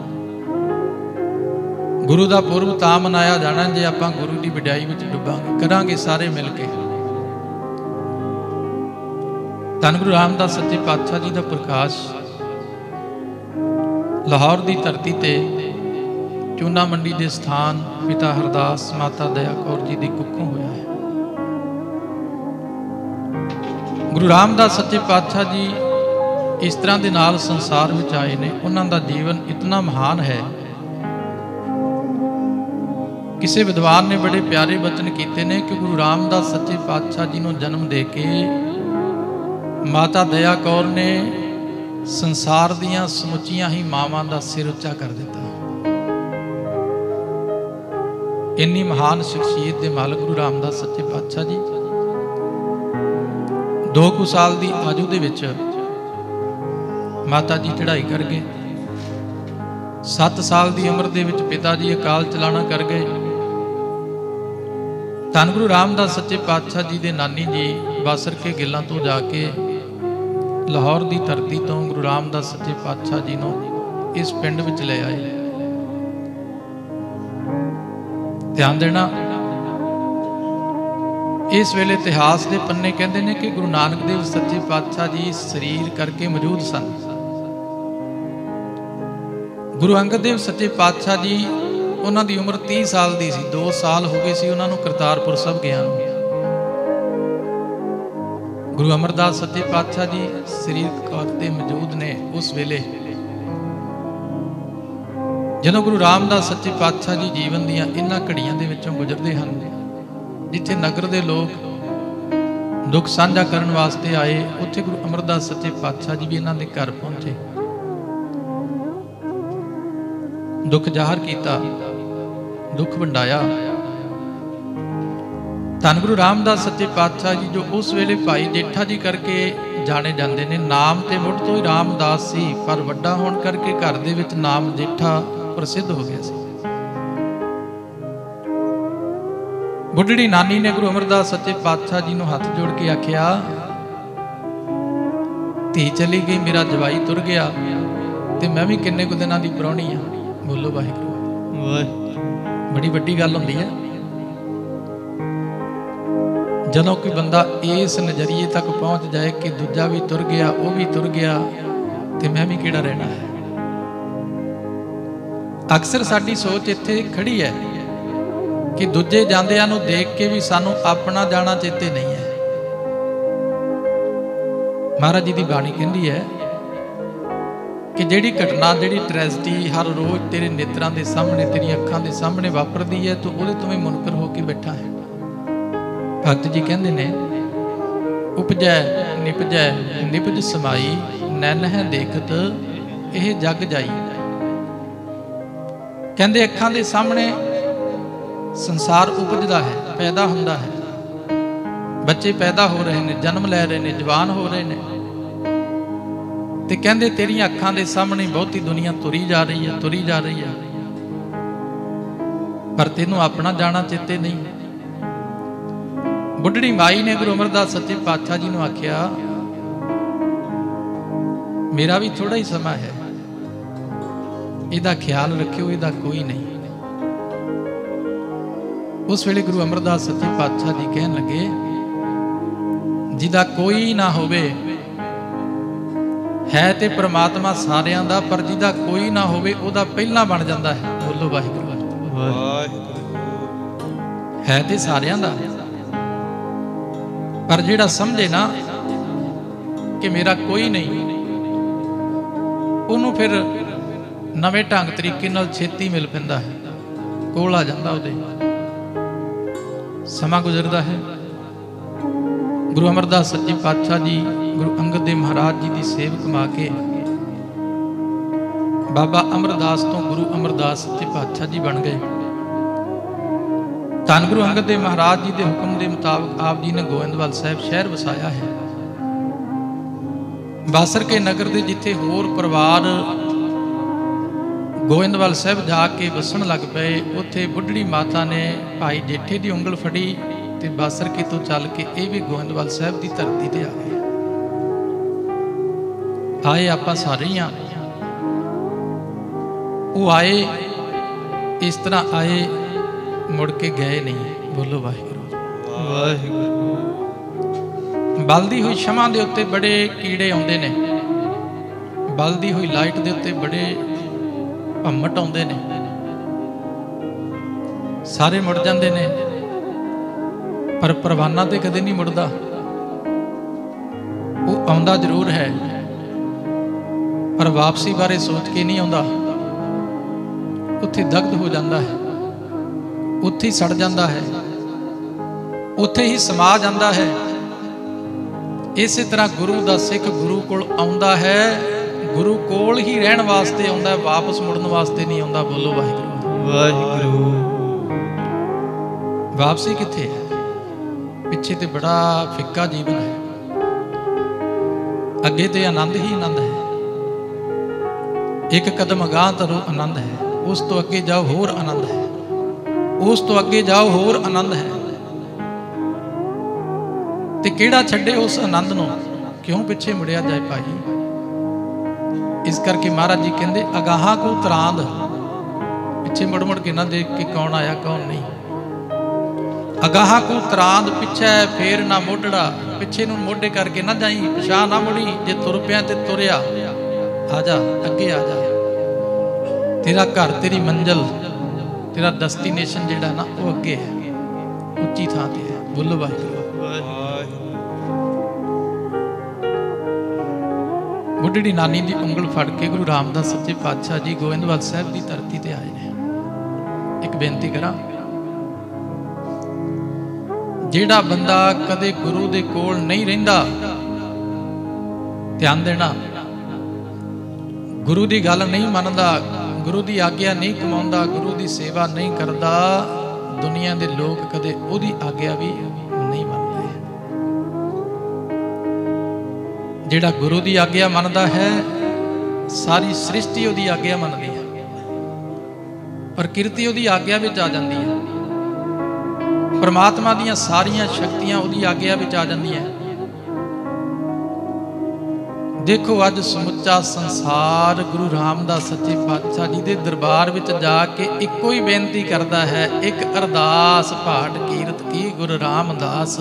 ਗੁਰੂ ਦਾ ਪੁਰਬ ਤਾਂ ਮਨਾਇਆ ਜਾਣਾ ਜੇ ਆਪਾਂ ਗੁਰੂ ਦੀ ਵਡਿਆਈ ਵਿੱਚ ਡੁੱਬਾਂਗੇ, ਕਰਾਂਗੇ ਸਾਰੇ ਮਿਲ ਕੇ। ਧੰਨ ਗੁਰੂ ਰਾਮਦਾਸ ਸੱਚੇ ਪਾਤਸ਼ਾਹ ਜੀ ਦਾ ਪ੍ਰਕਾਸ਼ ਲਾਹੌਰ ਦੀ ਧਰਤੀ ਤੇ ਚੂਨਾ ਮੰਡੀ ਦੇ ਸਥਾਨ ਪਿਤਾ ਹਰਦਾਸ ਮਾਤਾ ਦਇਆ ਕੌਰ ਜੀ ਦੀ ਕੁੱਖੋਂ ਹੋਇਆ ਹੈ। ਗੁਰੂ ਰਾਮਦਾਸ ਸੱਚੇ ਪਾਤਸ਼ਾਹ ਜੀ ਇਸ ਤਰ੍ਹਾਂ ਦੇ ਨਾਲ ਸੰਸਾਰ ਵਿੱਚ ਆਏ ਨੇ। ਉਹਨਾਂ ਦਾ ਜੀਵਨ ਇਤਨਾ ਮਹਾਨ ਹੈ। ਕਿਸੇ ਵਿਦਵਾਨ ਨੇ ਬੜੇ ਪਿਆਰੇ ਬਚਨ ਕੀਤੇ ਨੇ ਕਿ ਗੁਰੂ ਰਾਮਦਾਸ ਸੱਚੇ ਪਾਤਸ਼ਾਹ ਜੀ ਨੂੰ ਜਨਮ ਦੇ ਕੇ ਮਾਤਾ ਦਇਆ ਕੌਰ ਨੇ ਸੰਸਾਰ ਦੀਆਂ ਸਮੁੱਚੀਆਂ ਹੀ ਮਾਵਾਂ ਦਾ ਸਿਰ ਉੱਚਾ ਕਰ ਦਿੱਤਾ। ਇੰਨੀ ਮਹਾਨ ਸ਼ਖਸੀਅਤ ਦੇ ਮਾਲਕ ਗੁਰੂ ਰਾਮਦਾਸ ਸੱਚੇ ਪਾਤਸ਼ਾਹ ਜੀ 2 ਕੁ ਸਾਲ ਦੀ ਆਯੂ ਦੇ ਵਿੱਚ ਮਾਤਾ ਜੀ ਚੜ੍ਹਾਈ ਕਰ ਗਏ। 7 ਸਾਲ ਦੀ ਉਮਰ ਦੇ ਵਿੱਚ ਪਿਤਾ ਜੀ ਅਕਾਲ ਚਲਾਣਾ ਕਰ ਗਏ। ਧੰਨ ਗੁਰੂ ਰਾਮਦਾਸ ਸੱਚੇ ਪਾਤਸ਼ਾਹ ਜੀ ਦੇ ਨਾਨੀ ਜੀ ਬਾਸਰ ਕੇ ਗਿੱਲਾਂ ਤੋਂ ਜਾ ਕੇ ਲਾਹੌਰ ਦੀ ਧਰਤੀ ਤੋਂ ਗੁਰੂ ਰਾਮਦਾਸ ਸੱਚੇ ਪਾਤਸ਼ਾਹ ਜੀ ਨੂੰ ਇਸ ਪਿੰਡ ਵਿੱਚ ਲੈ ਆਏ। ਧਿਆਨ ਦੇਣਾ, ਇਸ ਵੇਲੇ ਇਤਿਹਾਸ ਦੇ ਪੰਨੇ ਕਹਿੰਦੇ ਨੇ ਕਿ ਗੁਰੂ ਨਾਨਕ ਦੇਵ ਸੱਚੇ ਪਾਤਸ਼ਾਹ ਜੀ ਸਰੀਰ ਕਰਕੇ ਮੌਜੂਦ ਸਨ। ਗੁਰੂ ਅੰਗਦ ਦੇਵ ਸੱਚੇ ਪਾਤਸ਼ਾਹ ਜੀ ਉਹਨਾਂ ਦੀ ਉਮਰ 30 ਸਾਲ ਦੀ ਸੀ। 2 ਸਾਲ ਹੋ ਗਏ ਸੀ ਉਹਨਾਂ ਨੂੰ ਕਰਤਾਰਪੁਰ ਸਾਹਿਬ ਗਿਆ ਨੂੰ। ਗੁਰੂ ਅਮਰਦਾਸ ਸੱਚੇ ਪਾਤਸ਼ਾਹ ਜੀ ਸਰੀਰਕ ਤੌਰ ਤੇ ਮੌਜੂਦ ਨੇ ਉਸ ਵੇਲੇ ਜਦੋਂ ਗੁਰੂ ਰਾਮਦਾਸ ਸੱਚੇ ਪਾਤਸ਼ਾਹ ਜੀ ਜੀਵਨ ਦੀਆਂ ਇਹਨਾਂ ਘੜੀਆਂ ਦੇ ਵਿੱਚੋਂ ਗੁਜ਼ਰਦੇ ਹਨ, ਜਿੱਥੇ ਨਗਰ ਦੇ ਲੋਕ ਦੁੱਖ ਸਾਂਝਾ ਕਰਨ ਵਾਸਤੇ ਆਏ, ਉੱਥੇ ਗੁਰੂ ਅਮਰਦਾਸ ਸੱਚੇ ਪਾਤਸ਼ਾਹ ਜੀ ਵੀ ਇਹਨਾਂ ਦੇ ਘਰ ਪਹੁੰਚੇ, ਦੁੱਖ ਜ਼ਾਹਰ ਕੀਤਾ, ਦੁੱਖ ਵੰਡਾਇਆ। ਧੰਨ ਗੁਰੂ ਰਾਮਦਾਸ ਸੱਚੇ ਪਾਤਸ਼ਾਹ ਜੀ ਜੋ ਉਸ ਵੇਲੇ ਭਾਈ ਜੇਠਾ ਜੀ ਕਰਕੇ ਜਾਣੇ ਜਾਂਦੇ ਨੇ। ਨਾਮ ਤੇ ਮੁੱਢ ਤੋਂ ਹੀ ਰਾਮਦਾਸ ਸੀ, ਪਰ ਵੱਡਾ ਹੋਣ ਕਰਕੇ ਘਰ ਦੇ ਵਿੱਚ ਨਾਮ ਜੇਠਾ ਪ੍ਰਸਿੱਧ ਹੋ ਗਿਆ ਸੀ। ਬੁੱਢੜੀ ਨਾਨੀ ਨੇ ਗੁਰੂ ਅਮਰਦਾਸ ਸੱਚੇ ਪਾਤਸ਼ਾਹ ਜੀ ਨੂੰ ਹੱਥ ਜੋੜ ਕੇ ਆਖਿਆ, ਧੀ ਚਲੀ ਗਈ, ਮੇਰਾ ਜਵਾਈ ਤੁਰ ਗਿਆ ਤੇ ਮੈਂ ਵੀ ਕਿੰਨੇ ਕੁ ਦਿਨਾਂ ਦੀ ਪ੍ਰਾਹੁਣੀ ਆ। ਬੋਲੋ ਵਾਹਿਗੁਰੂ। ਬੜੀ ਵੱਡੀ ਗੱਲ ਹੁੰਦੀ ਹੈ ਜਦੋਂ ਕੋਈ ਬੰਦਾ ਇਸ ਨਜ਼ਰੀਏ ਤੱਕ ਪਹੁੰਚ ਜਾਏ ਕਿ ਦੂਜਾ ਵੀ ਤੁਰ ਗਿਆ, ਉਹ ਵੀ ਤੁਰ ਗਿਆ ਤੇ ਮੈਂ ਵੀ ਕਿਹੜਾ ਰਹਿਣਾ ਹੈ। ਅਕਸਰ ਸਾਡੀ ਸੋਚ ਇੱਥੇ ਖੜੀ ਹੈ ਕਿ ਦੂਜੇ ਜਾਂਦਿਆਂ ਨੂੰ ਦੇਖ ਕੇ ਵੀ ਸਾਨੂੰ ਆਪਣਾ ਜਾਣਾ ਚੇਤੇ ਨਹੀਂ ਹੈ। ਮਹਾਰਾਜ ਜੀ ਦੀ ਬਾਣੀ ਕਹਿੰਦੀ ਹੈ ਕਿ ਜਿਹੜੀ ਘਟਨਾ, ਜਿਹੜੀ ਟ੍ਰੈਜਡੀ ਹਰ ਰੋਜ਼ ਤੇਰੇ ਨੇਤਰਾਂ ਦੇ ਸਾਹਮਣੇ, ਤੇਰੀਆਂ ਅੱਖਾਂ ਦੇ ਸਾਹਮਣੇ ਵਾਪਰਦੀ ਹੈ, ਤੂੰ ਉਹਦੇ ਤੋਂ ਵੀ ਮੁਨਕਰ ਹੋ ਕੇ ਬੈਠਾ ਹੈ। ਭਗਤ ਜੀ ਕਹਿੰਦੇ ਨੇ, ਉਪਜੈ ਨਿਪਜੈ ਨਿਪਜ ਸਮਾਈ, ਨੈਣ ਹੈ ਦੇਖਤ ਇਹ ਜਗ ਜਾਈ। ਕਹਿੰਦੇ ਅੱਖਾਂ ਦੇ ਸਾਹਮਣੇ ਸੰਸਾਰ ਉਪਜਦਾ ਹੈ, ਪੈਦਾ ਹੁੰਦਾ ਹੈ, ਬੱਚੇ ਪੈਦਾ ਹੋ ਰਹੇ ਨੇ, ਜਨਮ ਲੈ ਰਹੇ ਨੇ, ਜਵਾਨ ਹੋ ਰਹੇ ਨੇ, ਤੇ ਕਹਿੰਦੇ ਤੇਰੀਆਂ ਅੱਖਾਂ ਦੇ ਸਾਹਮਣੇ ਬਹੁਤੀ ਦੁਨੀਆ ਤੁਰੀ ਜਾ ਰਹੀ ਹੈ, ਤੁਰੀ ਜਾ ਰਹੀ ਹੈ, ਪਰ ਤੈਨੂੰ ਆਪਣਾ ਜਾਣਾ ਚੇਤੇ ਨਹੀਂ। ਬੁੱਢੜੀ ਮਾਈ ਨੇ ਗੁਰੂ ਅਮਰਦਾਸ ਸੱਚੇ ਪਾਤਸ਼ਾਹ ਜੀ ਨੂੰ ਆਖਿਆ, ਮੇਰਾ ਵੀ ਥੋੜਾ ਹੀ ਸਮਾਂ ਹੈ, ਇਹਦਾ ਖਿਆਲ ਰੱਖਿਓ, ਇਹਦਾ ਕੋਈ ਨਹੀਂ। ਉਸ ਵੇਲੇ ਗੁਰੂ ਅਮਰਦਾਸ ਸੱਚੇ ਪਾਤਸ਼ਾਹ ਜੀ ਕਹਿਣ ਲੱਗੇ, ਜਿਹਦਾ ਕੋਈ ਨਾ ਹੋਵੇ ਹੈ ਤੇ ਪ੍ਰਮਾਤਮਾ ਸਾਰਿਆਂ ਦਾ, ਪਰ ਜਿਹਦਾ ਕੋਈ ਨਾ ਹੋਵੇ ਉਹਦਾ ਪਹਿਲਾਂ ਬਣ ਜਾਂਦਾ ਹੈ। ਬੋਲੋ ਵਾਹਿਗੁਰੂ ਵਾਹਿਗੁਰੂ। ਹੈ ਤੇ ਸਾਰਿਆਂ ਦਾ, ਪਰ ਜਿਹੜਾ ਸਮਝੇ ਨਾ ਕਿ ਮੇਰਾ ਕੋਈ ਨਹੀਂ, ਉਹਨੂੰ ਫਿਰ ਨਵੇਂ ਢੰਗ ਤਰੀਕੇ ਨਾਲ ਛੇਤੀ ਮਿਲ ਪੈਂਦਾ ਹੈ, ਕੋਲ ਆ ਜਾਂਦਾ ਉਹਦੇ। ਸਮਾਂ ਗੁਜ਼ਰਦਾ ਹੈ, ਗੁਰੂ ਅਮਰਦਾਸ ਸੱਚੇ ਪਾਤਸ਼ਾਹ ਜੀ ਗੁਰੂ ਅੰਗਦ ਦੇਵ ਮਹਾਰਾਜ ਜੀ ਦੀ ਸੇਵ ਕਮਾ ਕੇ ਬਾਬਾ ਅਮਰਦਾਸ ਤੋਂ ਗੁਰੂ ਅਮਰਦਾਸ ਸੱਚੇ ਪਾਤਸ਼ਾਹ ਜੀ ਬਣ ਗਏ। ਧੰਨ ਗੁਰੂ ਅੰਗਦ ਦੇਵ ਮਹਾਰਾਜ ਜੀ ਦੇ ਹੁਕਮ ਦੇ ਮੁਤਾਬਕ ਆਪ ਜੀ ਨੇ ਗੋਇੰਦਵਾਲ ਸਾਹਿਬ ਸ਼ਹਿਰ ਵਸਾਇਆ ਹੈ। ਬਾਸਰ ਕੇ ਨਗਰ ਦੇ ਜਿੱਥੇ ਹੋਰ ਪਰਿਵਾਰ ਗੋਇੰਦਵਾਲ ਸਾਹਿਬ ਜਾ ਕੇ ਵਸਣ ਲੱਗ ਪਏ, ਉੱਥੇ ਬੁੱਢੜੀ ਮਾਤਾ ਨੇ ਭਾਈ ਜੇਠੇ ਦੀ ਉਂਗਲ ਫੜੀ ਤੇ ਬਾਸਰ ਕੇ ਤੋਂ ਚੱਲ ਕੇ ਇਹ ਵੀ ਗੋਇੰਦਵਾਲ ਸਾਹਿਬ ਦੀ ਧਰਤੀ ਤੇ ਆ ਗਏ। ਆਏ ਆਪਾਂ ਸਾਰੇ ਹੀ ਆ, ਉਹ ਆਏ ਇਸ ਤਰ੍ਹਾਂ ਆਏ, ਮੁੜ ਕੇ ਗਏ ਨਹੀਂ। ਬੋਲੋ ਵਾਹਿਗੁਰੂ ਵਾਹਿਗੁਰੂ। ਬਲਦੀ ਹੋਈ ਸ਼ਮਾ ਦੇ ਉੱਤੇ ਬੜੇ ਕੀੜੇ ਆਉਂਦੇ ਨੇ, ਬਲਦੀ ਹੋਈ ਲਾਈਟ ਦੇ ਉੱਤੇ ਬੜੇ ਭੰਮਟ ਆਉਂਦੇ ਨੇ, ਸਾਰੇ ਮੁੜ ਜਾਂਦੇ ਨੇ, ਪਰ ਪਰਵਾਨਾ ਤੇ ਕਦੇ ਨਹੀਂ ਮੁੜਦਾ। ਉਹ ਆਉਂਦਾ ਜ਼ਰੂਰ ਹੈ, ਪਰ ਵਾਪਸੀ ਬਾਰੇ ਸੋਚ ਕੇ ਨਹੀਂ ਆਉਂਦਾ। ਉੱਥੇ ਦਗਧ ਹੋ ਜਾਂਦਾ ਹੈ, ਉੱਥੇ ਹੀ ਸੜ ਜਾਂਦਾ ਹੈ, ਉੱਥੇ ਹੀ ਸਮਾ ਜਾਂਦਾ ਹੈ। ਇਸੇ ਤਰ੍ਹਾਂ ਗੁਰੂ ਦਾ ਸਿੱਖ ਗੁਰੂ ਕੋਲ ਆਉਂਦਾ ਹੈ, ਗੁਰੂ ਕੋਲ ਹੀ ਰਹਿਣ ਵਾਸਤੇ ਆਉਂਦਾ, ਵਾਪਸ ਮੁੜਨ ਵਾਸਤੇ ਨਹੀਂ ਆਉਂਦਾ। ਬੋਲੋ ਵਾਹਿਗੁਰੂ ਵਾਹਿਗੁਰੂ। ਵਾਪਸੀ ਕਿੱਥੇ ਹੈ? ਪਿੱਛੇ ਤੇ ਬੜਾ ਫਿੱਕਾ ਜੀਵਨ ਹੈ, ਅੱਗੇ ਤੇ ਆਨੰਦ ਹੀ ਆਨੰਦ ਹੈ। ਇੱਕ ਕਦਮ ਅਗਾਂਹ ਤਰੋ ਆਨੰਦ ਹੈ, ਉਸ ਤੋਂ ਅੱਗੇ ਜਾਓ ਹੋਰ ਆਨੰਦ ਹੈ, ਉਸ ਤੋਂ ਅੱਗੇ ਜਾਓ ਹੋਰ ਆਨੰਦ ਹੈ। ਤੇ ਕਿਹੜਾ ਛੱਡੇ ਉਸ ਆਨੰਦ ਨੂੰ, ਕਿਉਂ ਪਿੱਛੇ ਮੁੜਿਆ ਜਾਏ ਭਾਈ। ਇਸ ਕਰਕੇ ਮਹਾਰਾਜ ਜੀ ਕਹਿੰਦੇ ਅਗਾਹਾਂ ਕੋ ਤਰਾਂਦ, ਪਿੱਛੇ ਮੁੜ ਮੁੜ ਕੇ ਨਾ ਦੇਖ ਕੇ ਕੌਣ ਆਇਆ ਕੌਣ ਨਹੀਂ। ਅਗਾਹਾਂ ਕੋ ਤਰਾਂਦ, ਪਿੱਛੇ ਫੇਰ ਨਾ ਮੋਢੜਾ, ਪਿੱਛੇ ਨੂੰ ਮੋਢੇ ਕਰਕੇ ਨਾ ਜਾਈ, ਪਿਛਾਂ ਨਾ ਮੁੜੀ। ਜੇ ਤੁਰ ਪਿਆ ਤੇ ਤੁਰਿਆ, ਆ ਜਾ ਅੱਗੇ ਆ ਜਾ। ਤੇਰਾ ਘਰ, ਤੇਰੀ ਮੰਜ਼ਿਲ, ਤੇਰਾ ਡੈਸਟੀਨੇਸ਼ਨ ਜਿਹੜਾ ਨਾ ਉਹ ਅੱਗੇ ਹੈ, ਉੱਚੀ ਥਾਂ ਤੇ ਹੈ। ਬੋਲੋ ਵਾਹਿਗੁਰੂ। ਬੁੱਢੜੀ ਨਾਨੀ ਦੀ ਉਂਗਲ ਫੜ ਕੇ ਗੁਰੂ ਰਾਮਦਾਸ ਸੱਚੇ ਪਾਤਸ਼ਾਹ ਜੀ ਗੋਇੰਦਵਾਲ ਸਾਹਿਬ ਦੀ ਧਰਤੀ ਤੇ ਆਏ ਨੇ। ਇੱਕ ਬੇਨਤੀ ਕਰਾਂ, ਜਿਹੜਾ ਬੰਦਾ ਕਦੇ ਗੁਰੂ ਦੇ ਕੋਲ ਨਹੀਂ ਰਹਿੰਦਾ, ਧਿਆਨ ਦੇਣਾ, ਗੁਰੂ ਦੀ ਗੱਲ ਨਹੀਂ ਮੰਨਦਾ, ਗੁਰੂ ਦੀ ਆਗਿਆ ਨਹੀਂ ਕਮਾਉਂਦਾ, ਗੁਰੂ ਦੀ ਸੇਵਾ ਨਹੀਂ ਕਰਦਾ, ਦੁਨੀਆ ਦੇ ਲੋਕ ਕਦੇ ਉਹਦੀ ਆਗਿਆ ਵੀ ਨਹੀਂ ਮੰਨਦੇ। ਜਿਹੜਾ ਗੁਰੂ ਦੀ ਆਗਿਆ ਮੰਨਦਾ ਹੈ, ਸਾਰੀ ਸ੍ਰਿਸ਼ਟੀ ਉਹਦੀ ਆਗਿਆ ਮੰਨਦੀ ਹੈ, ਪ੍ਰਕਿਰਤੀ ਉਹਦੀ ਆਗਿਆ ਵਿੱਚ ਆ ਜਾਂਦੀ ਹੈ, ਪਰਮਾਤਮਾ ਦੀਆਂ ਸਾਰੀਆਂ ਸ਼ਕਤੀਆਂ ਉਹਦੀ ਆਗਿਆ ਵਿੱਚ ਆ ਜਾਂਦੀਆਂ। ਦੇਖੋ ਅੱਜ ਸਮੁੱਚਾ ਸੰਸਾਰ ਗੁਰੂ ਰਾਮਦਾਸ ਸੱਚੇ ਪਾਤਸ਼ਾਹ ਜੀ ਦੇ ਦਰਬਾਰ ਵਿੱਚ ਜਾ ਕੇ ਇੱਕੋ ਹੀ ਬੇਨਤੀ ਕਰਦਾ ਹੈ, ਇੱਕ ਅਰਦਾਸ ਪਾਠ ਕੀਰਤ ਕੀ ਗੁਰੂ ਰਾਮਦਾਸ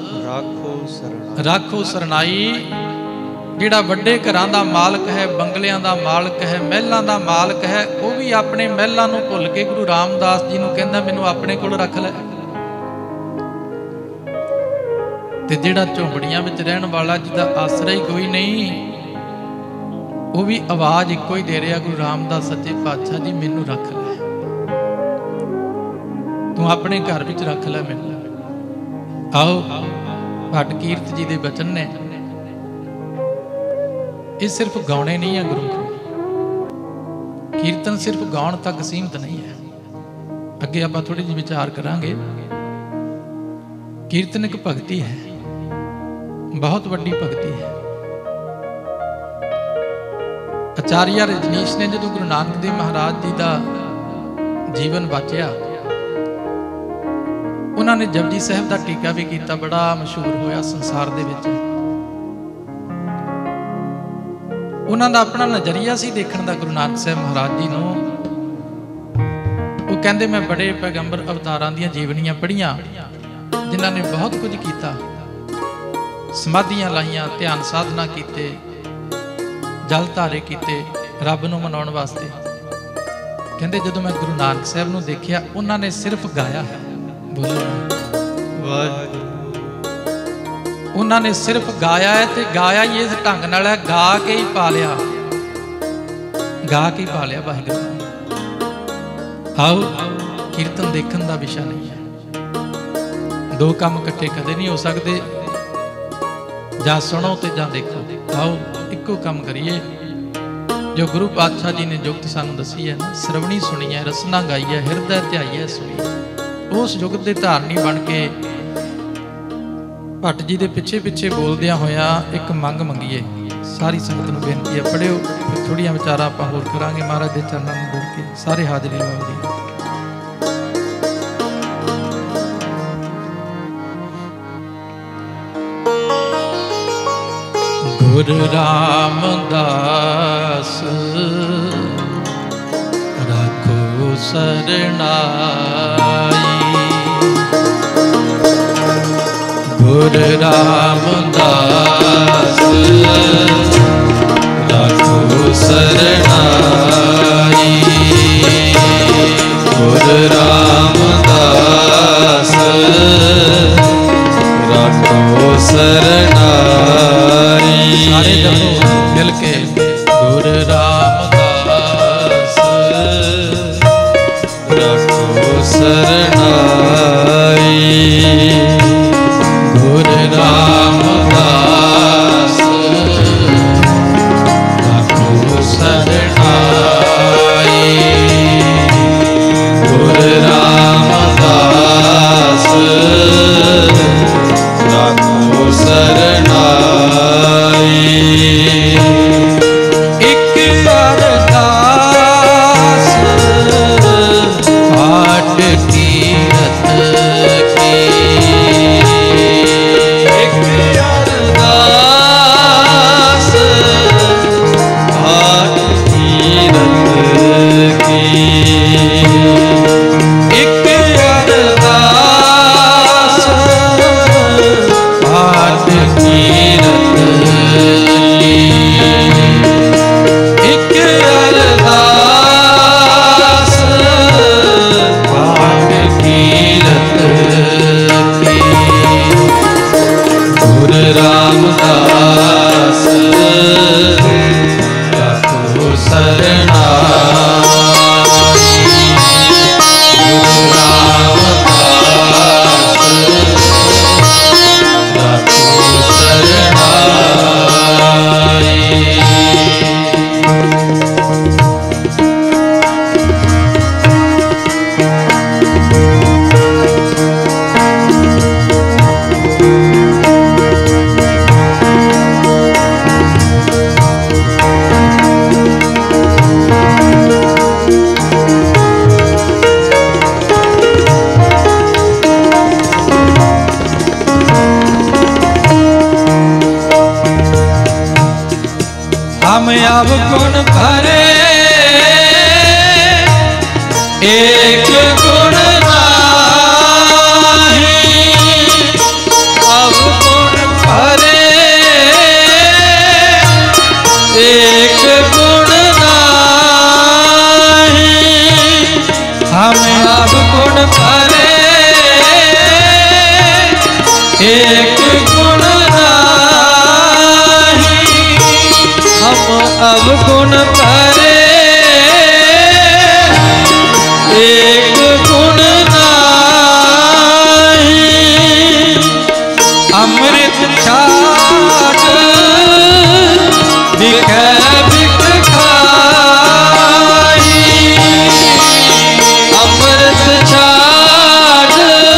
ਰਾਖੋ ਸਰਨਾਈ। ਜਿਹੜਾ ਵੱਡੇ ਘਰਾਂ ਦਾ ਮਾਲਕ ਹੈ, ਬੰਗਲਿਆਂ ਦਾ ਮਾਲਕ ਹੈ, ਮਹਿਲਾਂ ਦਾ ਮਾਲਕ ਹੈ, ਉਹ ਵੀ ਆਪਣੇ ਮਹਿਲਾਂ ਨੂੰ ਭੁੱਲ ਕੇ ਗੁਰੂ ਰਾਮਦਾਸ ਜੀ ਨੂੰ ਕਹਿੰਦਾ ਮੈਨੂੰ ਆਪਣੇ ਕੋਲ ਰੱਖ ਲੈ। ਤੇ ਜਿਹੜਾ ਝੋਂਪੜੀਆਂ ਵਿੱਚ ਰਹਿਣ ਵਾਲਾ, ਜਿਹਦਾ ਆਸਰਾ ਹੀ ਕੋਈ ਨਹੀਂ, ਉਹ ਵੀ ਆਵਾਜ਼ ਇੱਕੋ ਹੀ ਦੇ ਰਿਹਾ, ਗੁਰੂ ਰਾਮਦਾਸ ਸੱਚੇ ਪਾਤਸ਼ਾਹ ਜੀ ਮੈਨੂੰ ਰੱਖ ਲੈ, ਤੂੰ ਆਪਣੇ ਘਰ ਵਿੱਚ ਰੱਖ ਲੈ ਮੈਨੂੰ। ਆਓ ਭੱਟ ਕੀਰਤ ਜੀ ਦੇ ਬਚਨ ਨੇ, ਇਹ ਸਿਰਫ ਗਾਉਣੇ ਨਹੀਂ ਹੈ ਗੁਰੂ ਕੋਲ, ਕੀਰਤਨ ਸਿਰਫ ਗਾਉਣ ਤੱਕ ਸੀਮਤ ਨਹੀਂ ਹੈ। ਅੱਗੇ ਆਪਾਂ ਥੋੜੀ ਜਿਹੀ ਵਿਚਾਰ ਕਰਾਂਗੇ। ਕੀਰਤਨ ਇੱਕ ਭਗਤੀ ਹੈ, ਬਹੁਤ ਵੱਡੀ ਭਗਤੀ ਹੈ। ਆਚਾਰੀਆ ਰਜਨੀਸ਼ ਨੇ ਜਦੋਂ ਗੁਰੂ ਨਾਨਕ ਦੇਵ ਮਹਾਰਾਜ ਜੀ ਦਾ ਜੀਵਨ ਵਾਚਿਆ, ਉਹਨਾਂ ਨੇ ਜਪਜੀ ਸਾਹਿਬ ਦਾ ਟੀਕਾ ਵੀ ਕੀਤਾ, ਬੜਾ ਮਸ਼ਹੂਰ ਹੋਇਆ ਸੰਸਾਰ ਦੇ ਵਿੱਚ। ਉਹਨਾਂ ਦਾ ਆਪਣਾ ਨਜ਼ਰੀਆ ਸੀ ਦੇਖਣ ਦਾ ਗੁਰੂ ਨਾਨਕ ਸਾਹਿਬ ਮਹਾਰਾਜ ਜੀ ਨੂੰ। ਉਹ ਕਹਿੰਦੇ ਮੈਂ ਬੜੇ ਪੈਗੰਬਰ ਅਵਤਾਰਾਂ ਦੀਆਂ ਜੀਵਨੀਆਂ ਪੜ੍ਹੀਆਂ, ਜਿਨ੍ਹਾਂ ਨੇ ਬਹੁਤ ਕੁਝ ਕੀਤਾ, ਸਮਾਧੀਆਂ ਲਾਈਆਂ, ਧਿਆਨ ਸਾਧਨਾ ਕੀਤੇ, ਜਲ ਧਾਰੇ ਕੀਤੇ ਰੱਬ ਨੂੰ ਮਨਾਉਣ ਵਾਸਤੇ। ਕਹਿੰਦੇ ਜਦੋਂ ਮੈਂ ਗੁਰੂ ਨਾਨਕ ਸਾਹਿਬ ਨੂੰ ਦੇਖਿਆ, ਉਹਨਾਂ ਨੇ ਸਿਰਫ ਗਾਇਆ ਹੈ। ਬੋਲੋ ਵਾਹਿਗੁਰੂ। ਉਹਨਾਂ ਨੇ ਸਿਰਫ ਗਾਇਆ ਹੈ, ਤੇ ਗਾਇਆ ਹੀ ਇਸ ਢੰਗ ਨਾਲ ਹੈ, ਗਾ ਕੇ ਹੀ ਪਾ ਲਿਆ। गा के पा लिया वाहिगुरू। आओ कीर्तन देखने का विषय नहीं है, दो काम इकट्ठे कदे नहीं हो सकते, जा सुनो तो जा देखो। आओ इको काम करिए जो गुरु पातशाह जी ने जुगत सानू दसी है ना, श्रवणी सुनी है, रसना गाई है, हिरदय ध्याई है सुनी, उस जुगत के धारनी बन के भट्ट जी के पिछे पिछे बोलदिया होया एक मंग मंगीए। सारी संगत नूं बेनती है, पढ़ियो फिर थोड़िया विचारा आपां होर करांगे महाराज के चरणों में जुड़ के। सारे हाजरी लाओ। गुरु रामदास रखो सरनाई, गुरु रामदास रखो सरनाई, गुरु रामदास रखो सरनाई। सारे जनो मिल के गुरु रामदास रखो सरनाई, गुरु रामदास रखो सरनाई, गुरु रामदास रखो सरनाई। एक अरदास पाठ कीरत की, एक अरदास पाठ कीरत की, एक अरदास पाठ कीरत की, एक अरदास पाठ कीरत की, गुरु रामदास रखो सरनाई, गुरु रामदास रखो सरनाई। हम अब गुण भरे एक गुण नाही, अब गुण भरे एक गुण नाही, हम अब गुण भरे एक गुण नाही, हम अब गुण भरे एक गुण नाही, अमृत छाट बिखै बिख खाई, अमृत छाट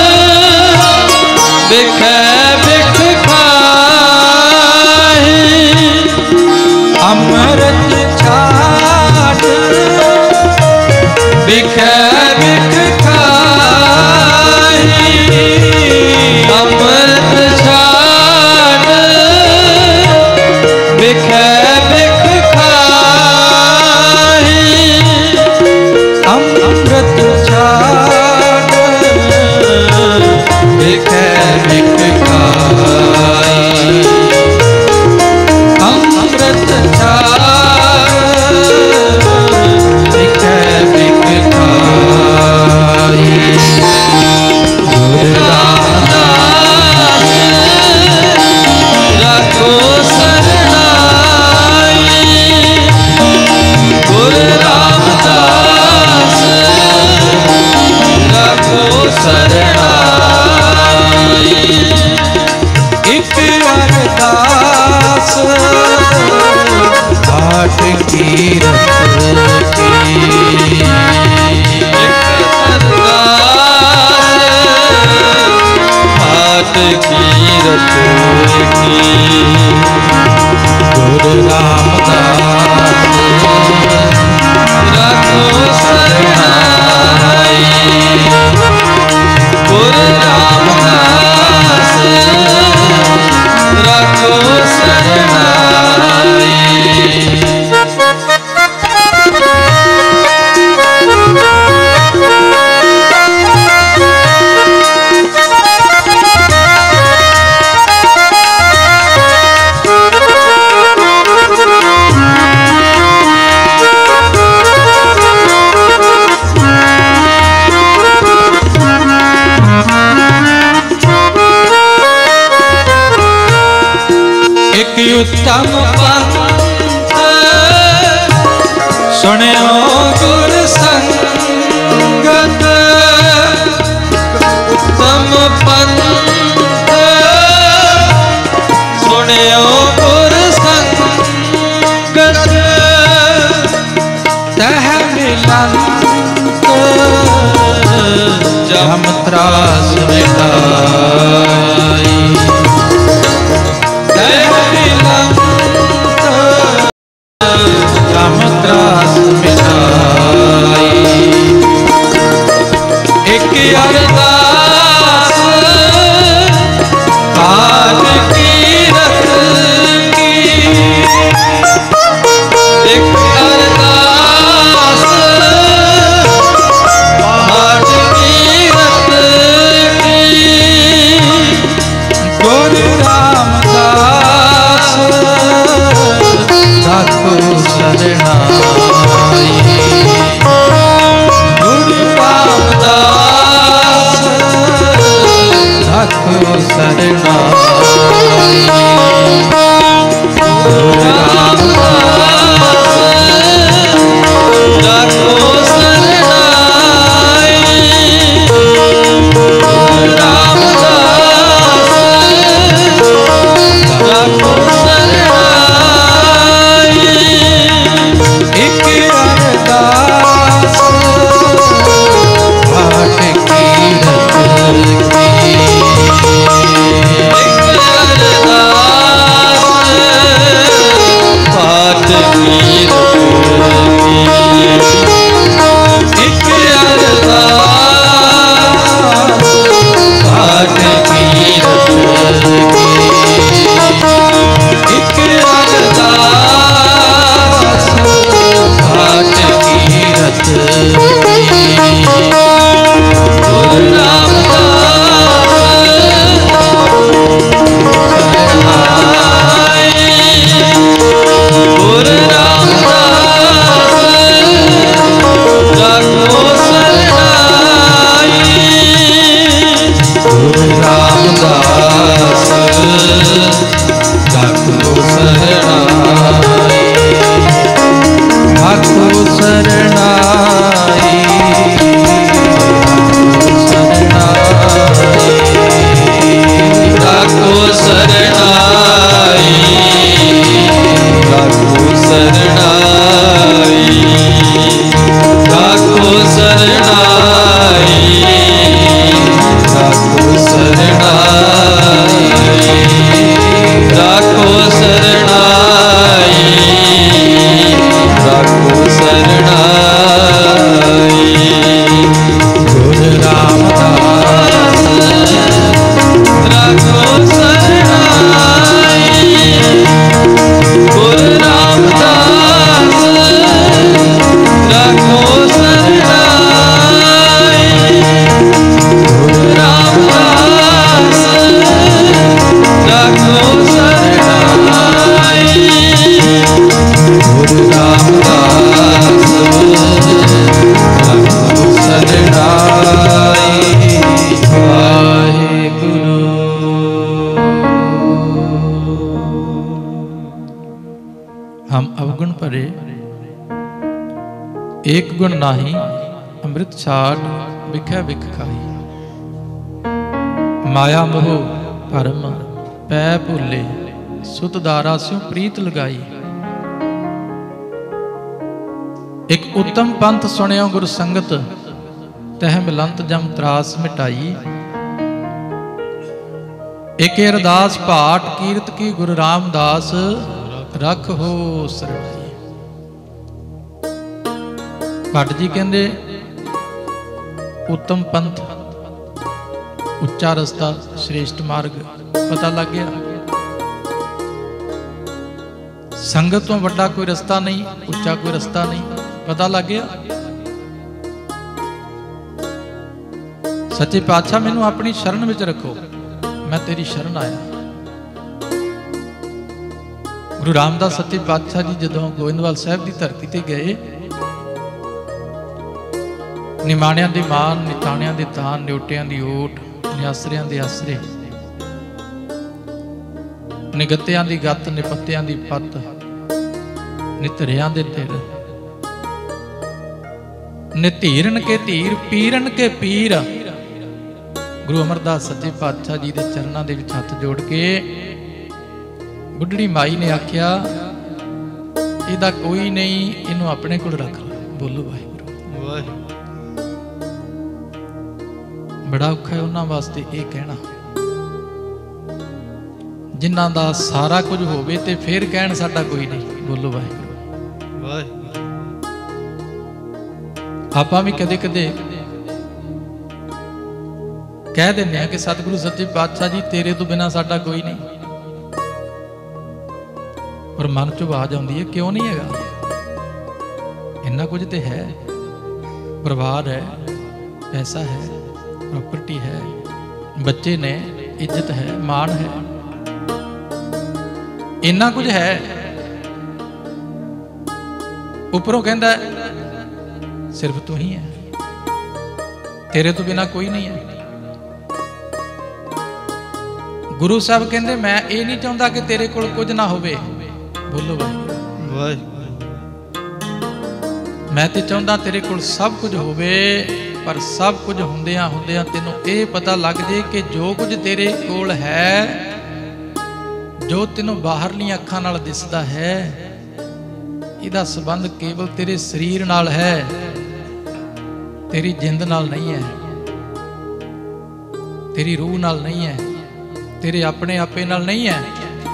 बिखै बिख खाई, अमृत छाट एक गुण नाही अमृत छाट बिखै बिख खाई। माया मोह भरम पै भूले सुत दारा स्यों प्रीत लगाई। एक उत्तम पंथ सुनियो गुर संगत तह मिलंत जम त्रास मिटाई। एक अरदास भाट कीरत की गुरु रामदास रख हो सरणाई। भट्ट जी कहते उत्तम पंथ उच्चा रस्ता श्रेष्ठ मार्ग पता लग गया। संगत तो वड्डा कोई रस्ता नहीं, उच्चा कोई रस्ता नहीं, पता लग गया। सच्चे पातशाह मैनू अपनी शरण विच रखो, मैं तेरी शरण आया। गुरु रामदास सच्चे पातशाह जी जदों गोविंदवाल साहब की धरती ते गए, निमाणियां दी मान, निताणियां दे तान, न्योटियां दी ओट, निआसरियां दे आसरे, निगत्तियां दी गत, निपत्तियां दी पत, निधरियां दे धिर, निधीरन के धीर, पीरन के पीर। गुरु अमरदास सच्चे पातशाह जी दे चरनां दे विच हत्थ जोड़ के बुढ़ड़ी माई ने आख्या, इहदा कोई नहीं, इहनूं अपने कोल रख लो। बोलो वाहिगुरू वाहिगुरू। बड़ा औखा है उन्हां वास्ते ये कहना, जिन्हां दा सारा कुछ होवे ते फिर कहण साडा कोई नहीं। बोलो वाहिगुरू वाहिगुरू। आपां भी कदे कदे कह दिंदे हैं कि सतगुरु सच्चे पातशाह जी तेरे तो बिना साडा कोई नहीं, पर मन चों आवाज आउंदी है क्यों नहीं हैगा। इन्ना कुछ तो है, परिवार है, पैसा है, प्रॉपर्टी है, बच्चे ने, इज्जत है, मान है, इन्ना कुछ है। उपरों कहता है सिर्फ तू ही है, तेरे तो बिना कोई नहीं है। ਗੁਰੂ ਸਾਹਿਬ ਕਹਿੰਦੇ ਮੈਂ ਇਹ ਨਹੀਂ ਚਾਹੁੰਦਾ ਕਿ ਤੇਰੇ ਕੋਲ ਕੁਝ ਨਾ ਹੋਵੇ। ਬੋਲੋ ਵਾਹਿਗੁਰੂ। ਮੈਂ ਤੇ ਚਾਹੁੰਦਾ ਤੇਰੇ ਕੋਲ ਸਭ ਕੁਝ ਹੋਵੇ, ਪਰ ਸਭ ਕੁਝ ਹੁੰਦਿਆਂ ਹੁੰਦਿਆਂ ਤੈਨੂੰ ਇਹ ਪਤਾ ਲੱਗ ਜੇ ਕਿ ਜੋ ਕੁਝ ਤੇਰੇ ਕੋਲ ਹੈ, ਜੋ ਤੈਨੂੰ ਬਾਹਰਲੀਆਂ ਅੱਖਾਂ ਨਾਲ ਦਿਸਦਾ ਹੈ, ਇਹਦਾ ਸੰਬੰਧ ਕੇਵਲ ਤੇਰੇ ਸਰੀਰ ਨਾਲ ਹੈ, ਤੇਰੀ ਜਿੰਦ ਨਾਲ ਨਹੀਂ ਹੈ, ਤੇਰੀ ਰੂਹ ਨਾਲ ਨਹੀਂ ਹੈ, ਤੇਰੇ ਆਪਣੇ ਆਪੇ ਨਾਲ ਨਹੀਂ ਹੈ।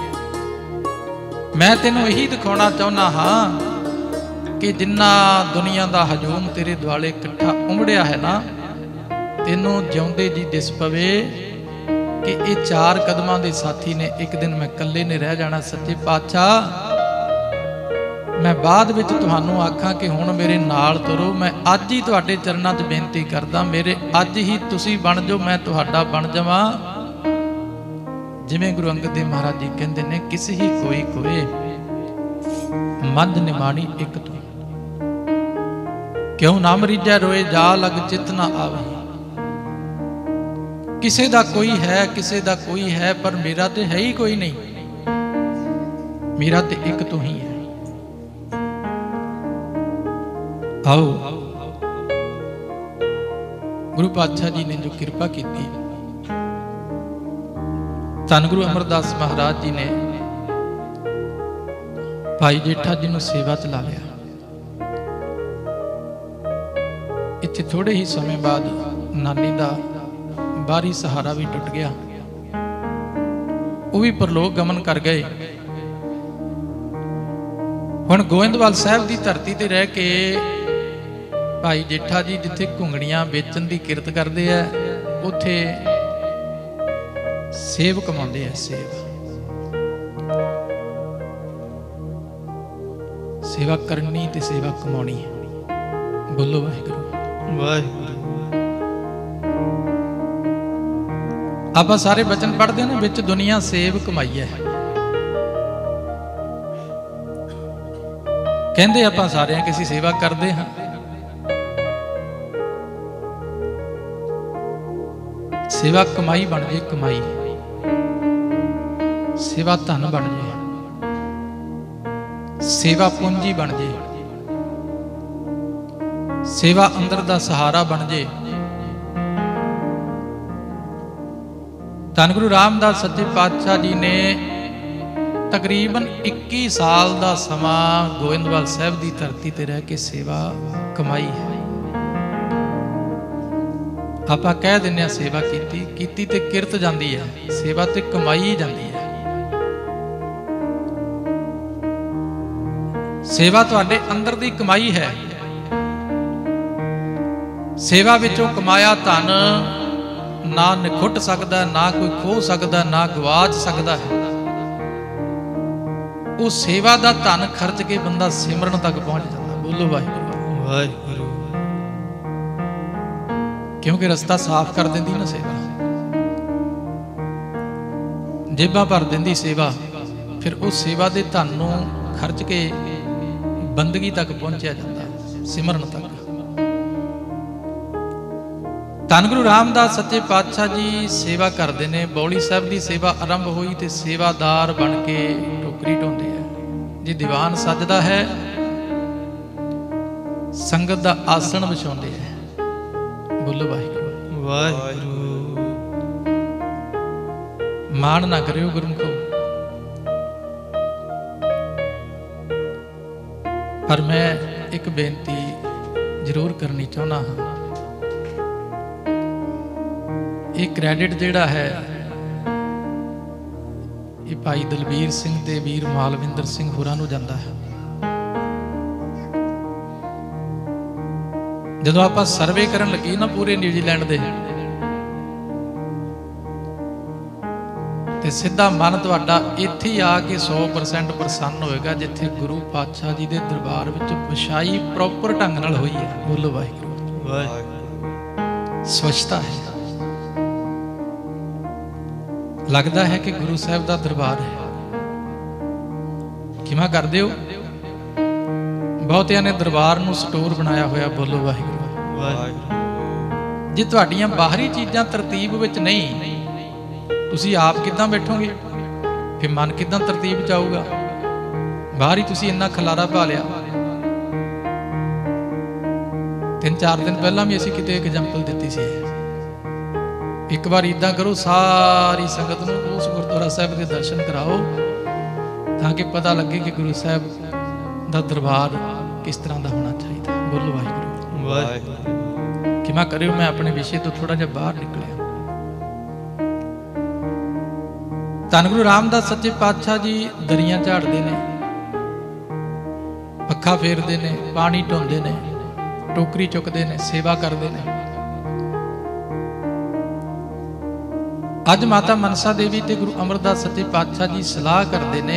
ਮੈਂ ਤੈਨੂੰ ਇਹੀ ਦਿਖਾਉਣਾ ਚਾਹੁੰਦਾ ਹਾਂ ਕਿ ਜਿੰਨਾ ਦੁਨੀਆ ਦਾ ਹਜੂਮ ਤੇਰੇ ਦੁਆਲੇ ਇਕੱਠਾ ਉਮੜਿਆ ਹੈ ਨਾ, ਤੈਨੂੰ ਜਿਉਂਦੇ ਜੀ ਦਿਸ ਪਵੇ ਕਿ ਇਹ 4 ਕਦਮਾਂ ਦੇ ਸਾਥੀ ਨੇ, ਇੱਕ ਦਿਨ ਮੈਂ ਇਕੱਲੇ ਨੇ ਰਹਿ ਜਾਣਾ। ਸੱਚੇ ਪਾਤਸ਼ਾਹ, ਮੈਂ ਬਾਅਦ ਵਿੱਚ ਤੁਹਾਨੂੰ ਆਖਾਂ ਕਿ ਹੁਣ ਮੇਰੇ ਨਾਲ ਤੁਰੋ। ਮੈਂ ਅੱਜ ਹੀ ਤੁਹਾਡੇ ਚਰਨਾਂ 'ਚ ਬੇਨਤੀ ਕਰਦਾ, ਮੇਰੇ ਅੱਜ ਹੀ ਤੁਸੀਂ ਬਣ ਜਾਓ, ਮੈਂ ਤੁਹਾਡਾ ਬਣ ਜਾਵਾਂ। ਜਿਵੇਂ ਗੁਰੂ ਅੰਗਦ ਦੇਵ ਮਹਾਰਾਜ ਜੀ ਕਹਿੰਦੇ ਨੇ, ਕਿਸੇ ਹੀ ਕੋਈ ਕੋਏ ਮੰਦ ਨਿਮਾਣੀ ਇੱਕ ਤੂੰ, ਕਿਉਂ ਨਾ ਮਰੀਜੈ ਰੋਏ ਜਾ ਲਗ ਚਿਤ ਨਾ ਆਵੇ। ਕਿਸੇ ਦਾ ਕੋਈ ਹੈ, ਕਿਸੇ ਦਾ ਕੋਈ ਹੈ, ਪਰ ਮੇਰਾ ਤੇ ਹੈ ਹੀ ਕੋਈ ਨਹੀਂ, ਮੇਰਾ ਤੇ ਇੱਕ ਤੂੰ ਹੀ ਹੈ। ਆਓ ਗੁਰੂ ਪਾਤਸ਼ਾਹ ਜੀ ਨੇ ਜੋ ਕਿਰਪਾ ਕੀਤੀ, ਧੰਨ ਗੁਰੂ ਅਮਰਦਾਸ ਮਹਾਰਾਜ ਜੀ ਨੇ ਭਾਈ ਜੇਠਾ ਜੀ ਨੂੰ ਸੇਵਾ ਚ ਲਾ ਲਿਆ। ਇੱਥੇ ਥੋੜੇ ਹੀ ਸਮੇਂ ਬਾਅਦ ਨਾਨੀ ਦਾ ਬਾਹਰੀ ਸਹਾਰਾ ਵੀ ਟੁੱਟ ਗਿਆ, ਉਹ ਵੀ ਪਰਲੋਕ ਗਮਨ ਕਰ ਗਏ। ਹੁਣ ਗੋਇੰਦਵਾਲ ਸਾਹਿਬ ਦੀ ਧਰਤੀ ਤੇ ਰਹਿ ਕੇ ਭਾਈ ਜੇਠਾ ਜੀ ਜਿੱਥੇ ਘੁੰਗਣੀਆਂ ਵੇਚਣ ਦੀ ਕਿਰਤ ਕਰਦੇ ਆ, ਉੱਥੇ ਸੇਵ ਕਮਾਉਂਦੇ ਆ। ਸੇਵਾ ਕਰਨੀ ਤੇ ਸੇਵਾ ਕਮਾਉਣੀ ਹੈ। ਬੋਲੋ ਵਾਹਿਗੁਰੂ ਵਾਹਿਗੁਰੂ। ਆਪਾਂ ਸਾਰੇ ਬਚਨ ਪੜ੍ਹਦੇ ਨੇ, ਵਿੱਚ ਦੁਨੀਆ ਸੇਵ ਕਮਾਈ ਹੈ। ਕਹਿੰਦੇ ਆਪਾਂ ਸਾਰਿਆਂ ਕਿਸੇ ਸੇਵਾ ਕਰਦੇ ਹਾਂ। ਸੇਵਾ ਕਮਾਈ ਬਣ ਜੇ, ਕਮਾਈ ਸੇਵਾ ਧਨ ਬਣ ਜੇ, ਸੇਵਾ ਪੂੰਜੀ ਬਣ ਜੇ, ਸੇਵਾ ਅੰਦਰ ਦਾ ਸਹਾਰਾ ਬਣ ਜੇ। ਧੰਨ ਗੁਰੂ ਰਾਮਦਾਸ ਸੱਚੇ ਪਾਤਸ਼ਾਹ ਜੀ ਨੇ ਤਕਰੀਬਨ 21 ਸਾਲ ਦਾ ਸਮਾਂ ਗੋਇੰਦਵਾਲ ਸਾਹਿਬ ਦੀ ਧਰਤੀ ਤੇ ਰਹਿ ਕੇ ਸੇਵਾ ਕਮਾਈ ਹੈ। ਆਪਾਂ ਕਹਿ ਦਿੰਦੇ ਆ ਸੇਵਾ ਕੀਤੀ ਤੇ ਕਿਰਤ ਜਾਂਦੀ ਹੈ, ਸੇਵਾ ਤੇ ਕਮਾਈ ਜਾਂਦੀ ਹੈ। ਸੇਵਾ ਤੁਹਾਡੇ ਅੰਦਰ ਦੀ ਕਮਾਈ ਹੈ। ਸੇਵਾ ਵਿੱਚੋਂ ਕਮਾਇਆ ਧਨ ਨਾ ਨਿਖੁੱਟ ਸਕਦਾ, ਨਾ ਕੋਈ ਖੋ ਸਕਦਾ, ਨਾ ਗਵਾਚ ਸਕਦਾ ਹੈ। ਉਹ ਸੇਵਾ ਦਾ ਧਨ ਖਰਚ ਕੇ ਬੰਦਾ ਸਿਮਰਨ ਤੱਕ ਪਹੁੰਚ ਜਾਂਦਾ। ਬੋਲੋ ਵਾਹਿਗੁਰੂ ਵਾਹਿਗੁਰੂ। ਕਿਉਂਕਿ ਰਸਤਾ ਸਾਫ਼ ਕਰ ਦਿੰਦੀ ਨਾ ਸੇਵਾ, ਜੇਬਾਂ ਭਰ ਦਿੰਦੀ ਸੇਵਾ। ਫਿਰ ਉਹ ਸੇਵਾ ਦੇ ਧਨ ਨੂੰ ਖਰਚ ਕੇ ਬੰਦਗੀ ਤੱਕ ਪਹੁੰਚਿਆ ਜਾਂਦਾ, ਸਿਮਰਨ ਤੱਕ। ਧੰਨ ਗੁਰੂ ਰਾਮਦਾਸ ਸੱਚੇ ਪਾਤਸ਼ਾਹ ਜੀ ਸੇਵਾ ਕਰਦੇ ਨੇ। ਬੌਲੀ ਸਾਹਿਬ ਦੀ ਸੇਵਾ ਆਰੰਭ ਹੋਈ ਤੇ ਸੇਵਾਦਾਰ ਬਣ ਕੇ ਟੋਕਰੀ ਢੋਂਦੇ ਆ। ਜੇ ਦੀਵਾਨ ਸੱਜਦਾ ਹੈ, ਸੰਗਤ ਦਾ ਆਸਣ ਵਿਛਾਉਂਦੇ ਆ। ਬੋਲੋ ਵਾਹਿਗੁਰੂ ਵਾਹਿਗੁਰੂ। ਮਾਣ ਨਾ ਕਰਿਓ ਗੁਰਮੁਖੋ, ਪਰ ਮੈਂ ਇੱਕ ਬੇਨਤੀ ਜ਼ਰੂਰ ਕਰਨੀ ਚਾਹੁੰਦਾ ਹਾਂ। ਇਹ ਕ੍ਰੈਡਿਟ ਜਿਹੜਾ ਹੈ, ਇਹ ਭਾਈ ਦਲਬੀਰ ਸਿੰਘ ਤੇ ਵੀਰ ਮਾਲਵਿੰਦਰ ਸਿੰਘ ਹੋਰਾਂ ਨੂੰ ਜਾਂਦਾ ਹੈ। ਜਦੋਂ ਆਪਾਂ ਸਰਵੇ ਕਰਨ ਲੱਗੇ ਨਾ ਪੂਰੇ ਨਿਊਜ਼ੀਲੈਂਡ ਦੇ, ਤੇ ਸਿੱਧਾ ਮਨ ਤੁਹਾਡਾ ਇੱਥੇ ਹੀ ਆ ਕੇ 100% ਪ੍ਰਸੰਨ ਹੋਏਗਾ, ਜਿੱਥੇ ਗੁਰੂ ਪਾਤਸ਼ਾਹ ਜੀ ਦੇ ਦਰਬਾਰ ਵਿੱਚ ਵਿਛਾਈ ਪ੍ਰੋਪਰ ਢੰਗ ਨਾਲ ਹੋਈ ਹੈ। ਬੋਲੋ ਵਾਹਿਗੁਰੂ ਵਾਹਿਗੁਰੂ। ਸਵੱਛਤਾ ਹੈ, ਲੱਗਦਾ ਹੈ ਕਿ ਗੁਰੂ ਸਾਹਿਬ ਦਾ ਦਰਬਾਰ ਹੈ। ਕਿਵੇਂ ਕਰਦੇ ਹੋ? ਬਹੁਤਿਆਂ ਨੇ ਦਰਬਾਰ ਨੂੰ ਸਟੋਰ ਬਣਾਇਆ ਹੋਇਆ। ਬੋਲੋ ਵਾਹਿਗੁਰੂ ਵਾਹਿਗੁਰੂ। ਜੇ ਤੁਹਾਡੀਆਂ ਬਾਹਰੀ ਚੀਜ਼ਾਂ ਤਰਤੀਬ ਵਿੱਚ ਨਹੀਂ, ਤੁਸੀਂ ਆਪ ਕਿੱਦਾਂ ਬੈਠੋਗੇ, ਫਿਰ ਮਨ ਕਿੱਦਾਂ ਤਰਤੀਬ ਚ ਆਊਗਾ। ਬਾਹਰ ਹੀ ਤੁਸੀਂ ਇੰਨਾ ਖਲਾਰਾ ਪਾ ਲਿਆ। 3-4 ਦਿਨ ਪਹਿਲਾਂ ਵੀ ਅਸੀਂ ਕਿਤੇ ਐਗਜ਼ਾਮਪਲ ਦਿੱਤੀ ਸੀ। ਇੱਕ ਵਾਰ ਇੱਦਾਂ ਕਰੋ, ਸਾਰੀ ਸੰਗਤ ਨੂੰ ਉਸ ਗੁਰਦੁਆਰਾ ਸਾਹਿਬ ਦੇ ਦਰਸ਼ਨ ਕਰਾਓ, ਤਾਂ ਕਿ ਪਤਾ ਲੱਗੇ ਕਿ ਗੁਰੂ ਸਾਹਿਬ ਦਾ ਦਰਬਾਰ ਕਿਸ ਤਰ੍ਹਾਂ ਦਾ ਹੋਣਾ ਚਾਹੀਦਾ। ਬੋਲੋ ਵਾਹਿਗੁਰੂ। ਵਾਹਿਗੁਰੂ। ਕਿ ਮੈਂ ਕਰਿਓ, ਮੈਂ ਆਪਣੇ ਵਿਸ਼ੇ ਤੋਂ ਥੋੜਾ ਜਿਹਾ ਬਾਹਰ ਨਿਕਲਿਆ। ਧੰਨ ਗੁਰੂ ਰਾਮਦਾਸ ਸੱਚੇ ਪਾਤਸ਼ਾਹ ਜੀ ਦਰੀਆਂ ਝਾੜਦੇ ਨੇ, ਪੱਖਾ ਫੇਰਦੇ ਨੇ, ਪਾਣੀ ਢੋਂਦੇ ਨੇ, ਟੋਕਰੀ ਚੁੱਕਦੇ ਨੇ, ਸੇਵਾ ਕਰਦੇ ਨੇ। ਅੱਜ ਮਾਤਾ ਮਨਸਾ ਦੇਵੀ ਤੇ ਗੁਰੂ ਅਮਰਦਾਸ ਸੱਚੇ ਪਾਤਸ਼ਾਹ ਜੀ ਸਲਾਹ ਕਰਦੇ ਨੇ,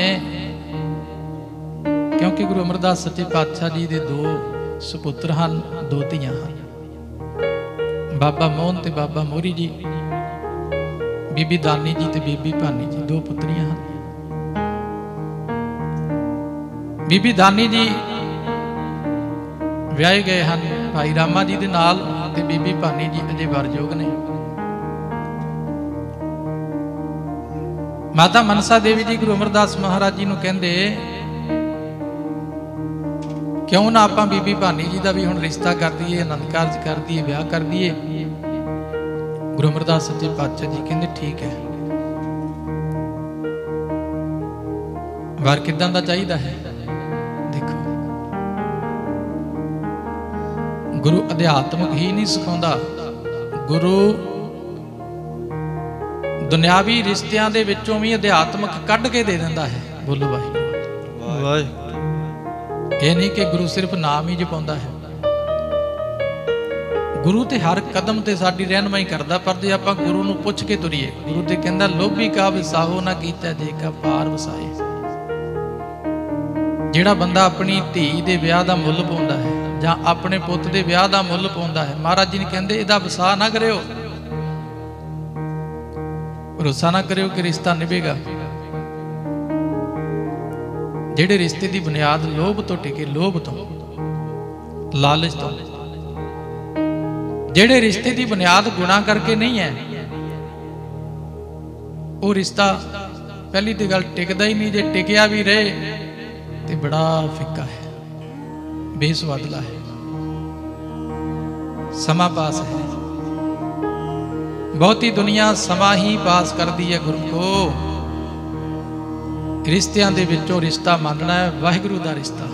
ਕਿਉਂਕਿ ਗੁਰੂ ਅਮਰਦਾਸ ਸੱਚੇ ਪਾਤਸ਼ਾਹ ਜੀ ਦੇ 2 ਸੁਪੁੱਤਰ ਹਨ, 2 ਧੀਆਂ ਹਨ, ਬਾਬਾ ਮੋਹਨ ਤੇ ਬਾਬਾ ਮੋਹਰੀ ਜੀ, ਬੀਬੀ ਦਾਨੀ ਜੀ ਤੇ ਬੀਬੀ ਭਾਨੀ ਜੀ, 2 ਪੁੱਤਰੀਆਂ ਹਨ। ਬੀਬੀ ਦਾਨੀ ਜੀ ਵਿਆਹੇ ਗਏ ਹਨ ਭਾਈ ਰਾਮਾ ਜੀ ਦੇ ਨਾਲ, ਤੇ ਬੀਬੀ ਭਾਨੀ ਜੀ ਅਜੇ ਵਰਜੋਗ ਨੇ। ਮਾਤਾ ਮਨਸਾ ਦੇਵੀ ਜੀ ਗੁਰੂ ਅਮਰਦਾਸ ਮਹਾਰਾਜ ਜੀ ਨੂੰ ਕਹਿੰਦੇ, ਕਿਉਂ ਨਾ ਆਪਾਂ ਬੀਬੀ ਭਾਨੀ ਜੀ ਦਾ ਵੀ ਹੁਣ ਰਿਸ਼ਤਾ ਕਰ ਦਈਏ, ਆਨੰਦ ਕਾਰਜ ਕਰ ਦਈਏ, ਵਿਆਹ ਕਰ ਦਈਏ। ਗੁਰੂ ਅਮਰਦਾਸ ਸੱਚੇ ਪਾਤਸ਼ਾਹ ਜੀ ਕਹਿੰਦੇ ਠੀਕ ਹੈ। ਵਰ ਕਿੱਦਾਂ ਦਾ ਚਾਹੀਦਾ ਹੈ? ਦੇਖੋ, ਗੁਰੂ ਅਧਿਆਤਮਕ ਹੀ ਨਹੀਂ ਸਿਖਾਉਂਦਾ, ਗੁਰੂ ਦੁਨਿਆਵੀ ਰਿਸ਼ਤਿਆਂ ਦੇ ਵਿੱਚੋਂ ਵੀ ਅਧਿਆਤਮਕ ਕੱਢ ਕੇ ਦੇ ਦਿੰਦਾ ਹੈ। ਬੋਲੋ ਵਾਹਿਗੁਰੂ। ਵਾਹਿਗੁਰੂ। ਇਹ ਨਹੀਂ ਕਿ ਗੁਰੂ ਸਿਰਫ ਨਾਮ ਹੀ ਜਪਾਉਂਦਾ ਹੈ, ਗੁਰੂ ਤੇ ਹਰ ਕਦਮ ਤੇ ਸਾਡੀ ਰਹਿਨਮਾਈ ਕਰਦਾ। ਪਰ ਜੇ ਆਪਾਂ ਗੁਰੂ ਨੂੰ ਪੁੱਛ ਕੇ ਤੁਰੀਏ, ਗੁਰੂ ਤੇ ਕਹਿੰਦਾ ਲੋਭੀ ਕਾ ਵਿਸਾਹੋ ਨਾ ਕੀਤਾ ਜੇ ਕਾ ਪਾਰ ਵਸਾਏ। ਜਿਹੜਾ ਬੰਦਾ ਆਪਣੀ ਧੀ ਦੇ ਵਿਆਹ ਦਾ ਮੁੱਲ ਪਾਉਂਦਾ ਹੈ ਜਾਂ ਆਪਣੇ ਪੁੱਤ ਦੇ ਵਿਆਹ ਦਾ ਮੁੱਲ ਪਾਉਂਦਾ ਹੈ, ਮਹਾਰਾਜ ਜੀ ਨੇ ਕਹਿੰਦੇ ਇਹਦਾ ਵਿਸਾਹ ਨਾ ਕਰਿਓ, ਭਰੋਸਾ ਨਾ ਕਰਿਓ ਕਿ ਰਿਸ਼ਤਾ ਨਿਭੇਗਾ। ਜਿਹੜੇ ਰਿਸ਼ਤੇ ਦੀ ਬੁਨਿਆਦ ਲੋਭ ਤੋਂ ਟਿਕੇ, ਲੋਭ ਤੋਂ, ਲਾਲਚ ਤੋਂ, ਜਿਹੜੇ ਰਿਸ਼ਤੇ ਦੀ ਬੁਨਿਆਦ ਗੁਨਾਹ ਕਰਕੇ ਨਹੀਂ ਹੈ, ਉਹ ਰਿਸ਼ਤਾ ਪਹਿਲੀ ਤੇ ਗੱਲ ਟਿਕਦਾ ਹੀ ਨਹੀਂ। ਜੇ ਟਿਕਿਆ ਵੀ ਰਹੇ ਤੇ ਬੜਾ ਫਿੱਕਾ ਹੈ, ਬੇਸਵਾਦਲਾ ਹੈ, ਸਮਾਂ ਪਾਸ ਹੈ। ਬਹੁਤੀ ਦੁਨੀਆ ਸਮਾਂ ਹੀ ਪਾਸ ਕਰਦੀ ਹੈ। ਗੁਰਮੁਖੋ, ਰਿਸ਼ਤਿਆਂ ਦੇ ਵਿੱਚੋਂ ਰਿਸ਼ਤਾ ਮੰਨਣਾ ਹੈ ਵਾਹਿਗੁਰੂ ਦਾ ਰਿਸ਼ਤਾ।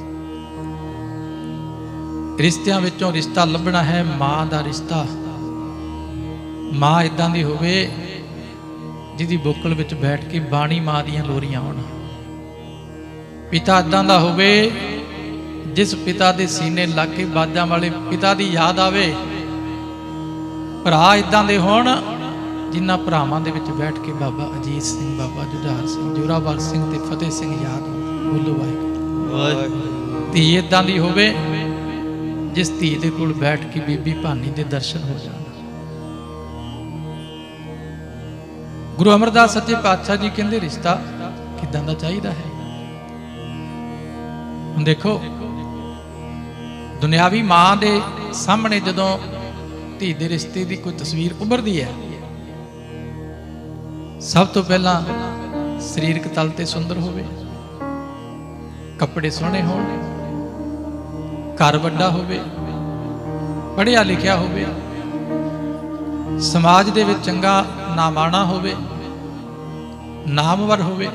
ਰਿਸ਼ਤਿਆਂ ਵਿੱਚੋਂ ਰਿਸ਼ਤਾ ਲੱਭਣਾ ਹੈ ਮਾਂ ਦਾ ਰਿਸ਼ਤਾ। ਮਾਂ ਇਦਾਂ ਦੀ ਹੋਵੇ ਜਿਹਦੀ ਬੁੱਕਲ ਵਿੱਚ ਬੈਠ ਕੇ ਬਾਣੀ ਮਾਂ ਦੀਆਂ ਲੋਰੀਆਂ ਹੋਣ। ਪਿਤਾ ਇਦਾਂ ਦਾ ਹੋਵੇ ਜਿਸ ਪਿਤਾ ਦੇ ਸੀਨੇ ਲੱਗ ਕੇ ਬਾਜਾਂ ਵਾਲੇ ਪਿਤਾ ਦੀ ਯਾਦ ਆਵੇ। ਭਰਾ ਇਦਾਂ ਦੇ ਹੋਣ ਜਿਨ੍ਹਾਂ ਭਰਾਵਾਂ ਦੇ ਵਿੱਚ ਬੈਠ ਕੇ ਬਾਬਾ ਅਜੀਤ ਸਿੰਘ, ਬਾਬਾ ਜੁਝਾਰ ਸਿੰਘ, ਜੋਰਾਵਰ ਸਿੰਘ ਤੇ ਫਤਿਹ ਸਿੰਘ ਯਾਦ ਹੋਣ। ਬੋਲੋ ਵਾਹਿਗੁਰੂ। ਧੀ ਇਦਾਂ ਦੀ ਹੋਵੇ ਜਿਸ ਧੀ ਦੇ ਕੋਲ ਬੈਠ ਕੇ ਬੀਬੀ ਭਾਨੀ ਦੇ ਦਰਸ਼ਨ ਹੋ ਜਾਣ। ਗੁਰੂ ਅਮਰਦਾਸ ਸੱਚੇ ਪਾਤਸ਼ਾਹ ਜੀ ਕਹਿੰਦੇ ਰਿਸ਼ਤਾ ਕਿੱਦਾਂ ਦਾ ਚਾਹੀਦਾ ਹੈ। ਹੁਣ ਦੇਖੋ, ਦੁਨਿਆਵੀ ਮਾਂ ਦੇ ਸਾਹਮਣੇ ਜਦੋਂ ਧੀ ਦੇ ਰਿਸ਼ਤੇ ਦੀ ਕੋਈ ਤਸਵੀਰ ਉੱਭਰਦੀ ਹੈ, ਸਭ ਤੋਂ ਪਹਿਲਾਂ ਸਰੀਰਕ ਤਲ ਤੇ ਸੁੰਦਰ ਹੋਵੇ, ਕੱਪੜੇ ਸੋਹਣੇ ਹੋਣ, ਘਰ ਵੱਡਾ ਹੋਵੇ, ਪੜ੍ਹਿਆ ਲਿਖਿਆ ਹੋਵੇ, ਸਮਾਜ ਦੇ ਵਿੱਚ ਚੰਗਾ ਨਾਮਾਣਾ ਹੋਵੇ, ਨਾਮਵਰ ਹੋਵੇ।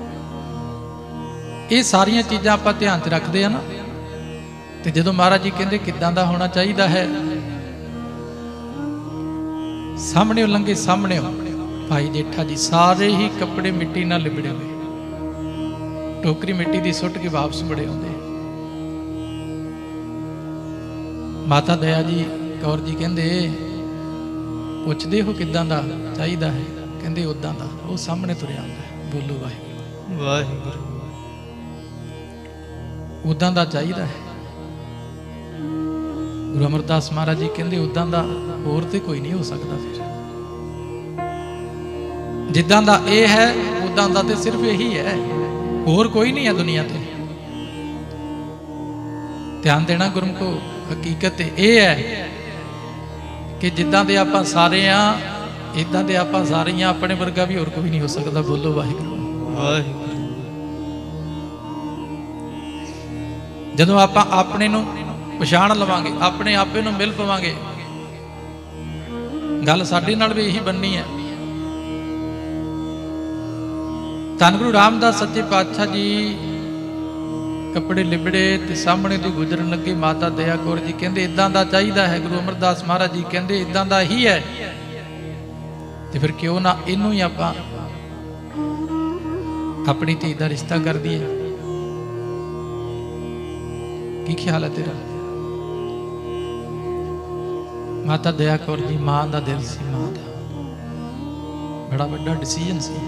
ਇਹ ਸਾਰੀਆਂ ਚੀਜ਼ਾਂ ਆਪਾਂ ਧਿਆਨ 'ਚ ਰੱਖਦੇ ਆ ਨਾ। ਤੇ ਜਦੋਂ ਮਹਾਰਾਜ ਜੀ ਕਹਿੰਦੇ ਕਿੱਦਾਂ ਦਾ ਹੋਣਾ ਚਾਹੀਦਾ ਹੈ, ਸਾਹਮਣੇ ਲੰਘੇ, ਸਾਹਮਣੇ ਭਾਈ ਜੇਠਾ ਜੀ ਸਾਰੇ ਹੀ ਕੱਪੜੇ ਮਿੱਟੀ ਨਾਲ ਲਿਬੜੇ ਹੋਏ, ਟੋਕਰੀ ਮਿੱਟੀ ਦੀ ਸੁੱਟ ਕੇ ਵਾਪਸ ਮੁੜੇ ਆਉਂਦੇ। ਮਾਤਾ ਦਇਆ ਜੀ ਕੌਰ ਜੀ ਕਹਿੰਦੇ ਪੁੱਛਦੇ ਹੋ ਕਿੱਦਾਂ ਦਾ ਚਾਹੀਦਾ ਹੈ? ਕਹਿੰਦੇ ਉਦਾਂ ਦਾ। ਉਹ ਸਾਹਮਣੇ ਤੁਰਿਆ ਆਉਂਦਾ। ਬੋਲੋ ਵਾਹਿਗੁਰੂ। ਵਾਹਿਗੁਰੂ। ਉਦਾਂ ਦਾ ਚਾਹੀਦਾ ਹੈ। ਗੁਰੂ ਅਮਰਦਾਸ ਮਹਾਰਾਜ ਜੀ ਕਹਿੰਦੇ ਉਦਾਂ ਦਾ ਹੋਰ ਤੇ ਕੋਈ ਨਹੀਂ ਹੋ ਸਕਦਾ। ਫਿਰ ਜਿੱਦਾਂ ਦਾ ਇਹ ਹੈ ਉਦਾਂ ਦਾ ਤੇ ਸਿਰਫ ਇਹੀ ਹੈ, ਹੋਰ ਕੋਈ ਨਹੀਂ ਹੈ ਦੁਨੀਆ ਤੇ। ਧਿਆਨ ਦੇਣਾ ਗੁਰਮੁਖੋ, ਹਕੀਕਤ ਇਹ ਹੈ ਕਿ ਜਿੱਦਾਂ ਦੇ ਆਪਾਂ ਸਾਰੇ ਆ, इदां दे आपां सारे ही अपने वर्गा भी होर कोई नहीं हो सकता। बोलो वाहिगुरू वाहिगुरू। जदों आपां अपने नूं पछाण लवांगे, अपने आपे नूं मिल पवांगे, गल साडे नाल भी यही बननी है। धन गुरु रामदास सच्चे पातशाह जी कपड़े लिबड़े ते सामने दी गुजरन लगे माता दया कौर जी कहंदे इदां दा चाहीदा है। गुरु अमरदास महाराज जी कहंदे इदां दा ही है, ते फिर क्यों ना इनू ही आपां अपनी धी दा रिश्ता कर दीए। की ख्याल है तेरा? माता दया कौर जी मां दा दिल सी, मां दा बड़ा वड्डा डिसीजन सी।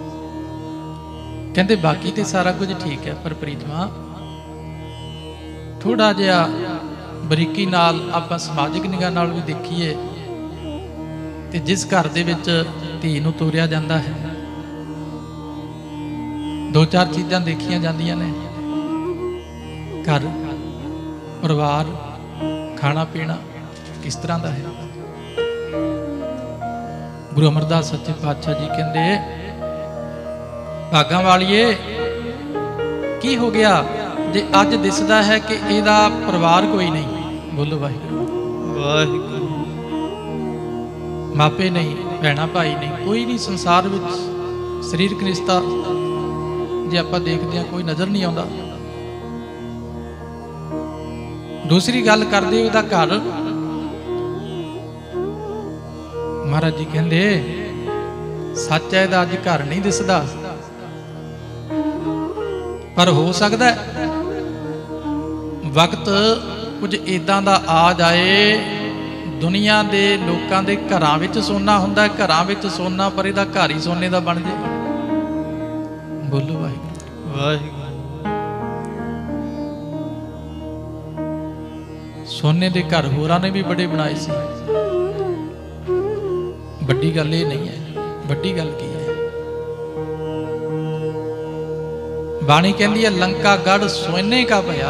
कहंदे बाकी ते सारा कुछ ठीक है, पर प्रीतमा थोड़ा जिहा बरीकी नाल आपां समाजिक निगाह नाल भी देखीए ते जिस घर दे विच धी नूं ਤੋਰਿਆ ਜਾਂਦਾ है, दो चार चीज़ां देखियां जांदियां ने। घर परिवार खाना पीना किस तरह का है। गुरु अमरदास सच्चे पातशाह जी कहंदे भागां वालिए की हो गया जे अज दिसदा है कि इहदा परिवार कोई नहीं। बोलो वाहिगुरू वाहिगुरू। मापे नहीं, भैणा भाई नहीं, कोई नहीं संसार विच शरीरक रिश्ता जे आपां देखदे हां कोई नज़र नहीं आउंदा। दूसरी गल करदे उहदा घर, महाराज जी कहंदे सच है इहदा अज घर नहीं दिसदा, पर हो सकता है वक्त कुछ इदां दा आ जाए दुनिया दे लोकां दे घरां विच सोना हुंदा, घरां विच सोना पर इहदा घर ही सोने दा बन जाए। बोलो वाहिगुरू वाहिगुरू। सोने दे घर होरां ने भी बड़े बनाए सी। बड़ी गल ये नहीं है, बड़ी गल की है? बाणी कहती है लंका गढ़ सोने का भया।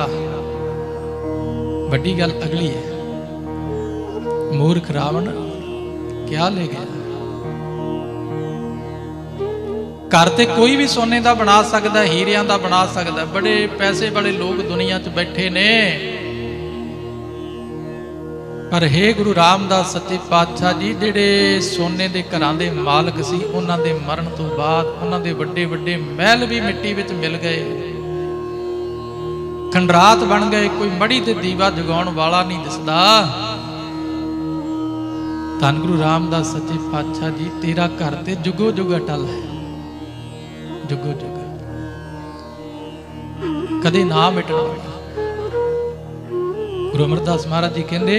बड़ी गल अगली है, मूर्ख रावण क्या ले गया। घर ते कोई भी सोने का बना सकता, हीरियां का बना सकता। बड़े पैसे वाले लोग दुनिया च बैठे ने, पर हे गुरु रामदास सच्चे पातशाह जी जिहड़े सोने के घरां दे मालक सी, उन्हां दे मरण तो बाद उन्हां दे वड्डे वड्डे महल भी मिट्टी विच मिल गए, खंडरात बन गए, कोई मड़ी ते दीवा जगाउण वाला नहीं दिसदा। धन गुरु रामदास सच्चे पातशाह जी तेरा घर ते जुगो जुग अटल है, जुगो जुग कदे ना मिटण वाला। गुरु अमरदास महाराज जी कहंदे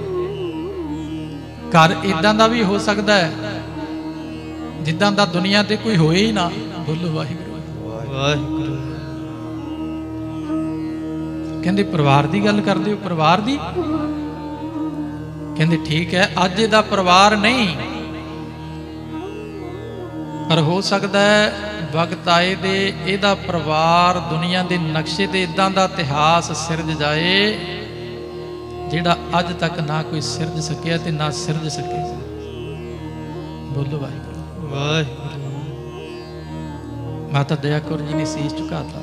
घर इदां दा भी हो सकता है जिद्दां दा दुनिया ते कोई होए ही ना। बोलो वाहिगुरू वाहिगुरू। कहंदे परिवार दी गल करदे हो, परिवार दी? कहंदे ठीक है अज इहदा परिवार नहीं, पर हो सकता है वक्त आए दे इहदा परिवार दुनिया दे नक्शे ते इदां दा इतिहास सिरज जाए जिहड़ा अज तक ना कोई सिरज सकिया ते ना सिरज सकेगा। बोलो वाहिगुरू वाहिगुरू। माता दया कौर जी ने शीश झुकाता।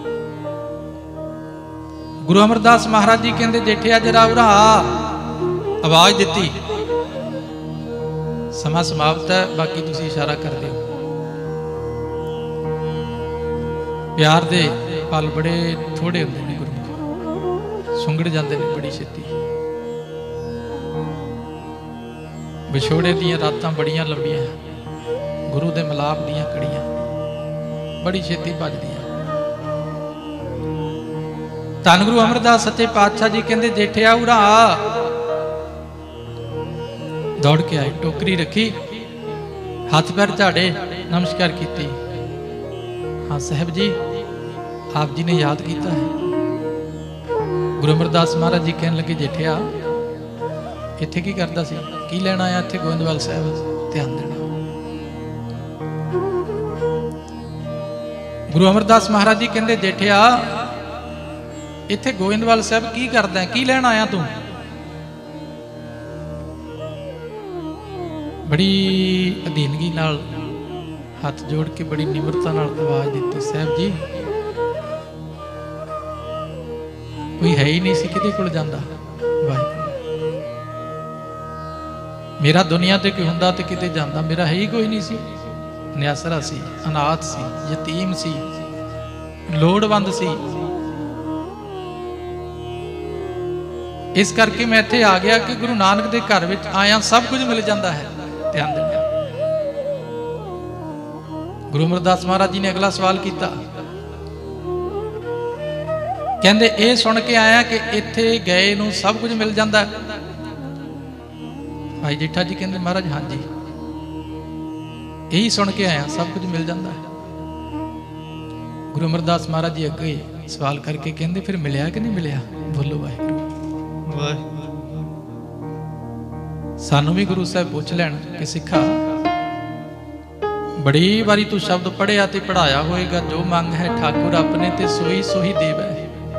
गुरु अमरदास महाराज जी कहंदे जेठिया जरा उरा आवाज दिती। समा समाप्त है, बाकी तुसी इशारा कर दिओ। प्यार दे पल बड़े थोड़े होंदे ने गुरमुख, सुंगड़ जाते हैं बड़ी छेती। विछोड़े दियां रातां बड़ियां लंबियां, गुरु दे मिलाप दियां कड़ियां बड़ी छेती भजदियां। धन गुरु अमरदास सच्चे पातशाह जी कहंदे जेठिया उरा दौड़ के आए, टोकरी रखी, हाथ पैर झाड़े, नमस्कार की। हाँ साहब जी आप जी ने याद किया है। गुरु अमरदास महाराज जी कहने लगे जेठिया इत्थे की करदा सी, की लैण आया इत्थे गोविंदवाल साहब, ध्यान देना। गुरु अमरदास महाराज जी कहंदे जेठिया इत्थे गोविंदवाल साहब की करदा है, की लैण आया तू? बड़ी अधीनगी नाल हथ जोड़ के बड़ी निमरता नाल आवाज दी, साहब जी कोई है ही नहीं सी किते कोल जांदा, वाहिगुरू मेरा दुनिया ते कोई हुंदा ते किते जांदा, मेरा है ही कोई नहीं सी, निआसरा सी, अनाथ सी, यतीम सी, लोड़वंद सी। इस करके मैं इत्थे आ गया कि गुरु नानक दे घर विच आया सब कुछ मिल जाता है। ध्यान देना। गुरु अमरदास महाराज जी ने अगला सवाल किया, कहंदे ये सुन के आया कि इत्थे गए नूं सब कुछ मिल जाता है। भाई जेठा जी कहंदे महाराज हाँ जी यही सुन के आया सब कुछ मिल जाता है। गुरु अमरदास महाराज जी अगे सवाल करके कहंदे फिर मिलिया कि नहीं मिलिया? बोलो वाहिगुरू। सानू भी गुरु साहब पूछ लैन कि सिखा बड़ी बारी तू शब्द पढ़िया ते पढ़ाया होएगा, जो मंग है ठाकुर अपने ते सोई सोही देवै।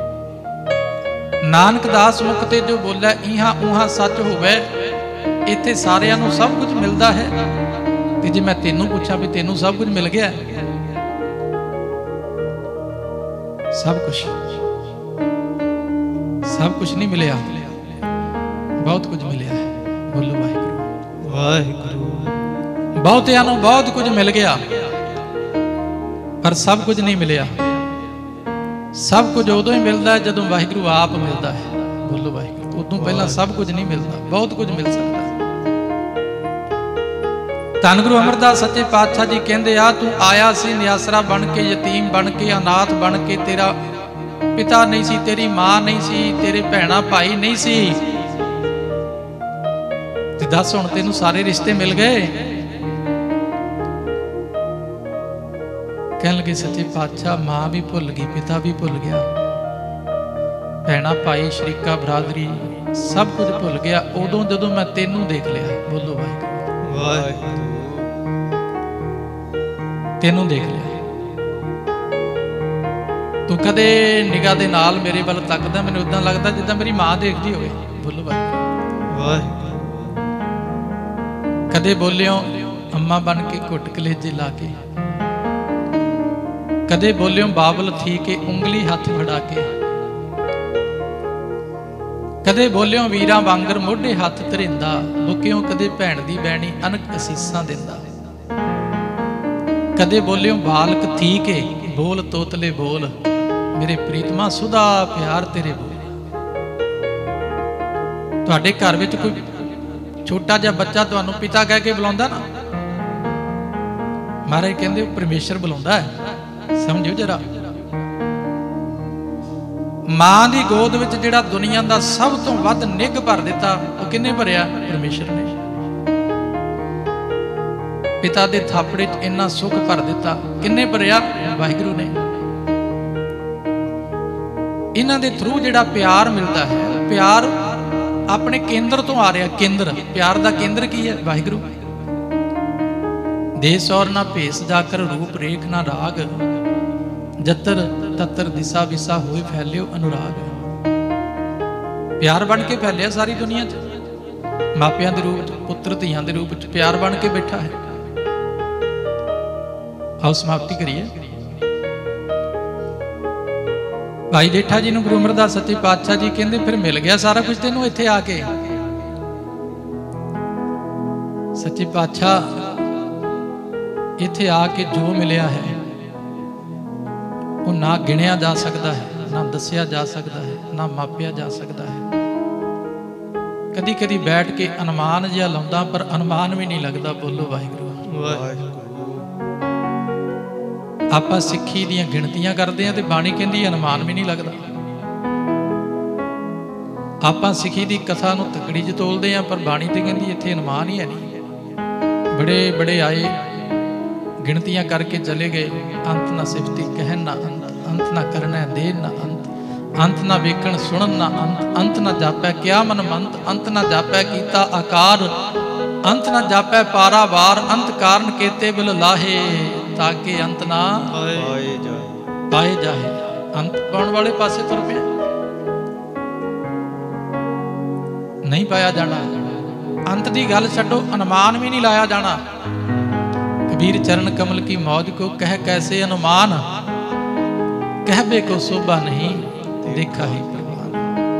नानक दास मुख ते जो बोलै इहां उहां सच होवै। इत्थे सारियां नूं सब कुछ मिलदा है, ते जे मैं तेनू पूछा भी तेनू सब कुछ मिल गया? सब कुछ नहीं मिलिया, बहुत कुछ मिलिया है। बोलो वाहिगुरू। वाहिगुरू। बहुतियां नूं बहुत कुछ मिल गया पर सब कुछ नहीं मिलिया। सब कुछ उदों ही मिलता है जदों वाहिगुरू आप मिलता है। बोलो वाहिगुरू। उदों पहला सब कुछ नहीं मिलता, बहुत कुछ मिल सकता है। धन गुरु अमरदास सच्चे पातशाह जी कहंदे आ तू आया सी निआसरा बन के, यतीम बन के, अनाथ बन के, तेरा पिता नहीं सी, तेरी मां नहीं सी, तेरे भैणा भाई नहीं सी, ते दस हुण तेनू सारे रिश्ते मिल गए? कहन लगे सच्चे पातशाह मां भी भुल गई, पिता भी भुल गया, भैणा भाई शरीका बरादरी सब कुछ भुल गया उदों जदों मैं तेनू देख लिया। बोलो वाहिगुरू। वाहिगुरू। तेनू देख लिया। तू कदे निगाह दे नाल मेरे वाल तकदा, मैनूं उदां लगदा जिद्दां मेरी मां देखदी होवे। बोलो वाहिगुरू। वाहिगुरू। कदे बोलियो अम्मा बन के घुट कलेजे ला के, कदे बोलियो बाबल थी के उंगली हथ फड़ा के, कदे बोलियो वीरां वांगर मोढे हथ धरिंदा, लुकियो कदे भैण दी बैणी अनक असीसां दिंदा, कदे बोलियो बालक थी के बोल तोतले बोल, मेरे प्रीतमा सुधा प्यार तेरे बोल। तुहाडे घर विच कोई छोटा जिहा बच्चा तुहानूं पिता कह के बुलाउंदा ना, महाराज कहंदे परमेश्वर बुलाउंदा है। समझो जरा, मां दी गोद विच जिहड़ा दुनिया दा सब तो वध निग भर दिता वो किन्ने भरिया? परमेश्वर ने। पिता दे थापड़े च इन्ना सुख भर दिता किन्ने भरिया? वाहिगुरू ने। इन्हां दे थ्रू जिहड़ा प्यार मिलता है, प्यार अपने केंद्र तो आ रहा। केंद्र प्यार दा केंद्र की है? वाहिगुरू। देश और ना भेस जाकर रूप रेख ना राग, जतर ततर दिशा विसा होए फैलियो अनुराग। प्यार बन के फैलिया सारी दुनिया च, मापियां दे रूप च, पुत्र धीआं दे रूप च प्यार बन के बैठा है। आओ समाप्ति करिए। भाई जेठा जी नूं गुरु अमरदास सच्चे पातशाह जी कहंदे फिर मिल गया सारा कुछ तेनों इत्थे आके? सच्चे पातशाह इत्थे आके जो मिलिया है वो ना गिणिया जा सकता है, ना दसिया जा सकता है, ना मापिया जा सकता है। कदी कदी बैठ के अनुमान जिहा लाउंदा पर अनुमान भी नहीं लगता। बोलो वाहिगुरू। वाहिगुरू। आपां सिੱਖੀ ਦੀਆਂ ਗਿਣਤੀਆਂ ਕਰਦੇ ਹਾਂ ਤੇ ਬਾਣੀ ਕਹਿੰਦੀ ਅਨੁਮਾਨ ਵੀ ਨਹੀਂ ਲੱਗਦਾ। ਆਪਾਂ ਸਿੱਖੀ ਦੀ ਕਥਾ ਨੂੰ ਤਕੜੀ ਚ ਤੋਲਦੇ ਹਾਂ ਪਰ ਬਾਣੀ ਤੇ ਕਹਿੰਦੀ ਇੱਥੇ ਅਨੁਮਾਨ ਹੀ ਹੈ ਨਹੀਂ। ਬੜੇ ਬੜੇ ਆਏ गिणतियां करके चले गए, अंत ना सिफती कहन ना अंत, अंत ना करना देन ना अंत, अंत ना वेखण सुनन ना अंत, अंत ना जापै क्या मन मंत, अंत ना जापै कीता आकार, अंत ना जापै पारावार, अंत कारण केते बिल लाहे ताके अंत ना पाए जाए। अंत पाउण वाले पासे तुर पिया, नहीं पाया जाना। अंत की गल छड्डो, अनुमान भी नहीं लाया जाना। कबीर चरण कमल की मौज को कह कैसे अनुमान, कहबे को शोभा नहीं देखा ही प्रवान।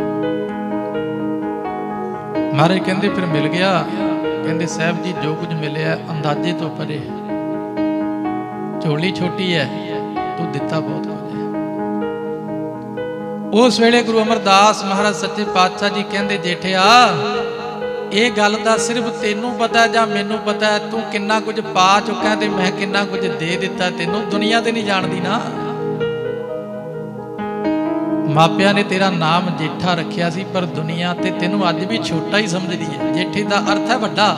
महाराज कहते फिर मिल गया, कहते साहब जी जो कुछ मिले अंदाजे तो परे, झोली छोटी है तू दिता बहुत कुछ है। उस वेले गुरु अमरदास महाराज सच्चे पातशाह जी कहते जेठिया ये गल दा सिर्फ तेनू पता है जां मैनू पता है, तू किन्ना कुछ पा चुका ते मैं किन्ना कुछ दे दिता तेनू, दुनिया ते नहीं जानदी ना। मापिया ने तेरा नाम जेठा रखिया सी, पर दुनिया ते तेनू अज भी छोटा ही समझदी है। जेठे दा अर्थ है वड्डा,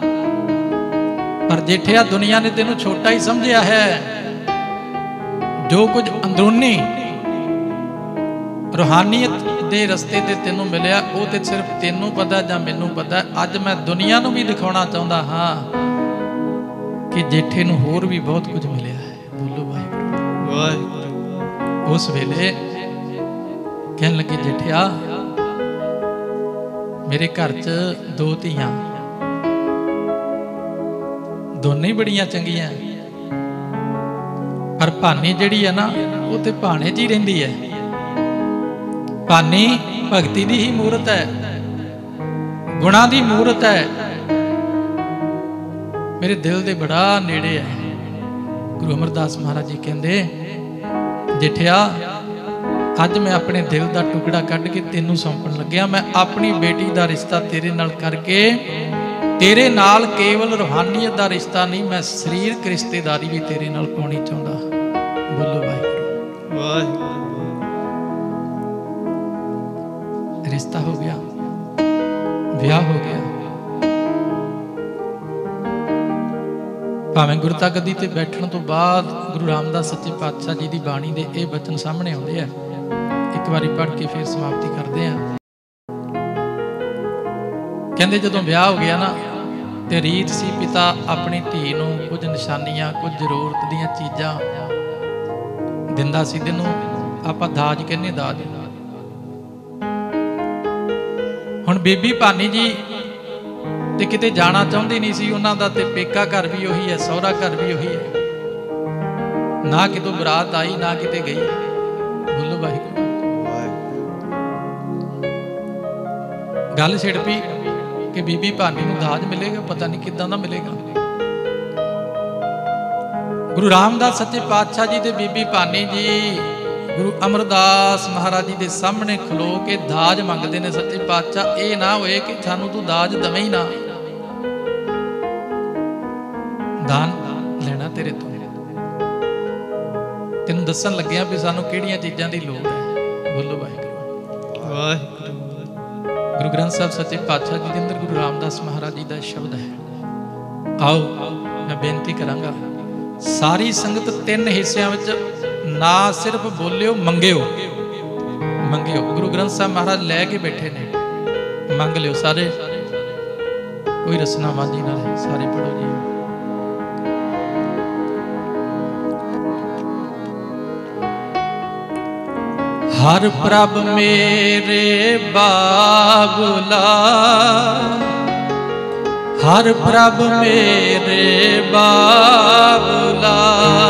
पर जेठिया दुनिया ने तेनू छोटा ही समझिया है। जो कुछ अंदरूनी रूहानीयत दे रस्ते ते तेनू मिलिया वो ते सिर्फ तेनू पता जां मैनू पता है। अज मैं दुनिया नू भी दिखाना चाहता हाँ कि जेठे नू होर भी बहुत कुछ मिलिया है। बोलो वाहिगुरू वाहिगुरू। उस वेले कहन लगे जेठिया मेरे घर च दो धीआं, दोनों ही बड़ियां चंगियां, पर भानी जिहड़ी है ना वो ते भाणे च ही रहिंदी है। भानी भगती दी ही मूरत है, गुणा दी मूरत है, मेरे दिल दे बड़ा नेड़े है। गुरु अमरदास महाराज जी कहंदे जेठिया अज मैं अपने दिल का टुकड़ा कढ़ के तेनू सौंपण लग्या। मैं अपनी बेटी का रिश्ता तेरे नाल करके, तेरे नाल केवल रूहानीयत का रिश्ता नहीं, मैं शरीरक रिश्तेदारी भी तेरे नाल पाउणी चाहुंदा। बोलो वाहिगुरू वाहिगुरू। रिश्ता हो गया, विआह हो गया। भावें गुरता गद्दी ते बैठण तो बाद गुरु रामदास सच्चे पातशाह जी की बाणी दे ये बचन सामने आउंदे आ। एक बारी पढ़ के फिर समाप्ति करते हैं। कहते जदों विआह हो गया ना ते रीत सी पिता अपनी धी नूं कुछ निशानियां, कुछ जरूरत दीयां चीज़ां दिंदा सी। जिन्हों आपां दाज कहने, दाज। हुण बीबी भानी जी ते किते जाना चाहुंदी नहीं सी। उन्हां दा ते पेका घर भी उही है, सहुरा घर भी उही है। ना कितों बरात आई ना किते गई। बोलो वाहिगुरू। गल छिड़ पई कि बीबी भानी नूं दाज मिलेगा, पता नहीं किदां दा मिलेगा। गुरु रामदास सच्चे पातशाह जी ते बीबी भानी जी गुरु अमरदास महाराज जी के सामने खलो के दाज मंगते ने। सच्चे पातशाह ये ना होए कि सानू तू दाज दवे ही ना, दान लेना तेरे तो। तेन दसन लग्या भी सानू किहड़ियां चीज़ां दी लोड़ है। बोलो वाहिगुरू वाहिगुरू। गुरु ग्रंथ साहब सच्चे पातशाह जी के अंदर गुरु रामदास महाराज जी का शब्द है। आओ मैं बेनती करांगा सारी संगत तीन हिस्सों में ना सिर्फ बोलियो, मंगियो। मंगियो गुरु ग्रंथ साहब महाराज लैके बैठे ने, मंग लियो सारे। कोई रसना मांझी ना है, सारे पढ़ो जी। हर प्रभ मेरे बाबुला, हर प्रभ मेरे बाबुला,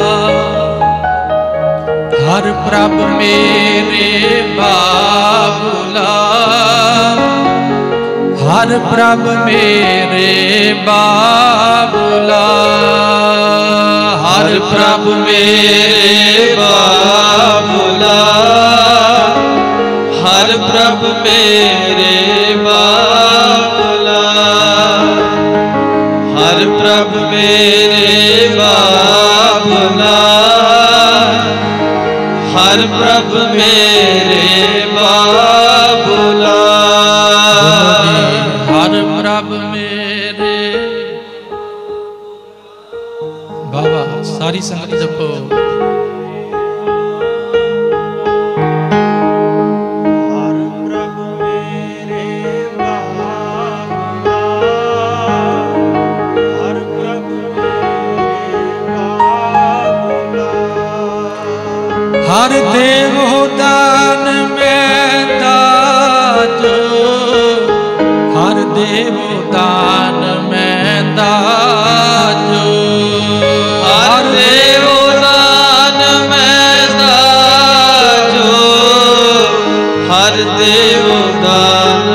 हर प्रभ मेरे बाबुला, हर प्रभ मेरे बाबुला, हर प्रभ मेरे बाबुला, हर प्रभ मेरे बाबुला, हर प्रभ मेरे बाबुला, हर प्रभ मेरे बाबुला, हर प्रभ मेरे बाबा। सारी संगत जपो। हर देवो दान में दाजो, हर देवो दान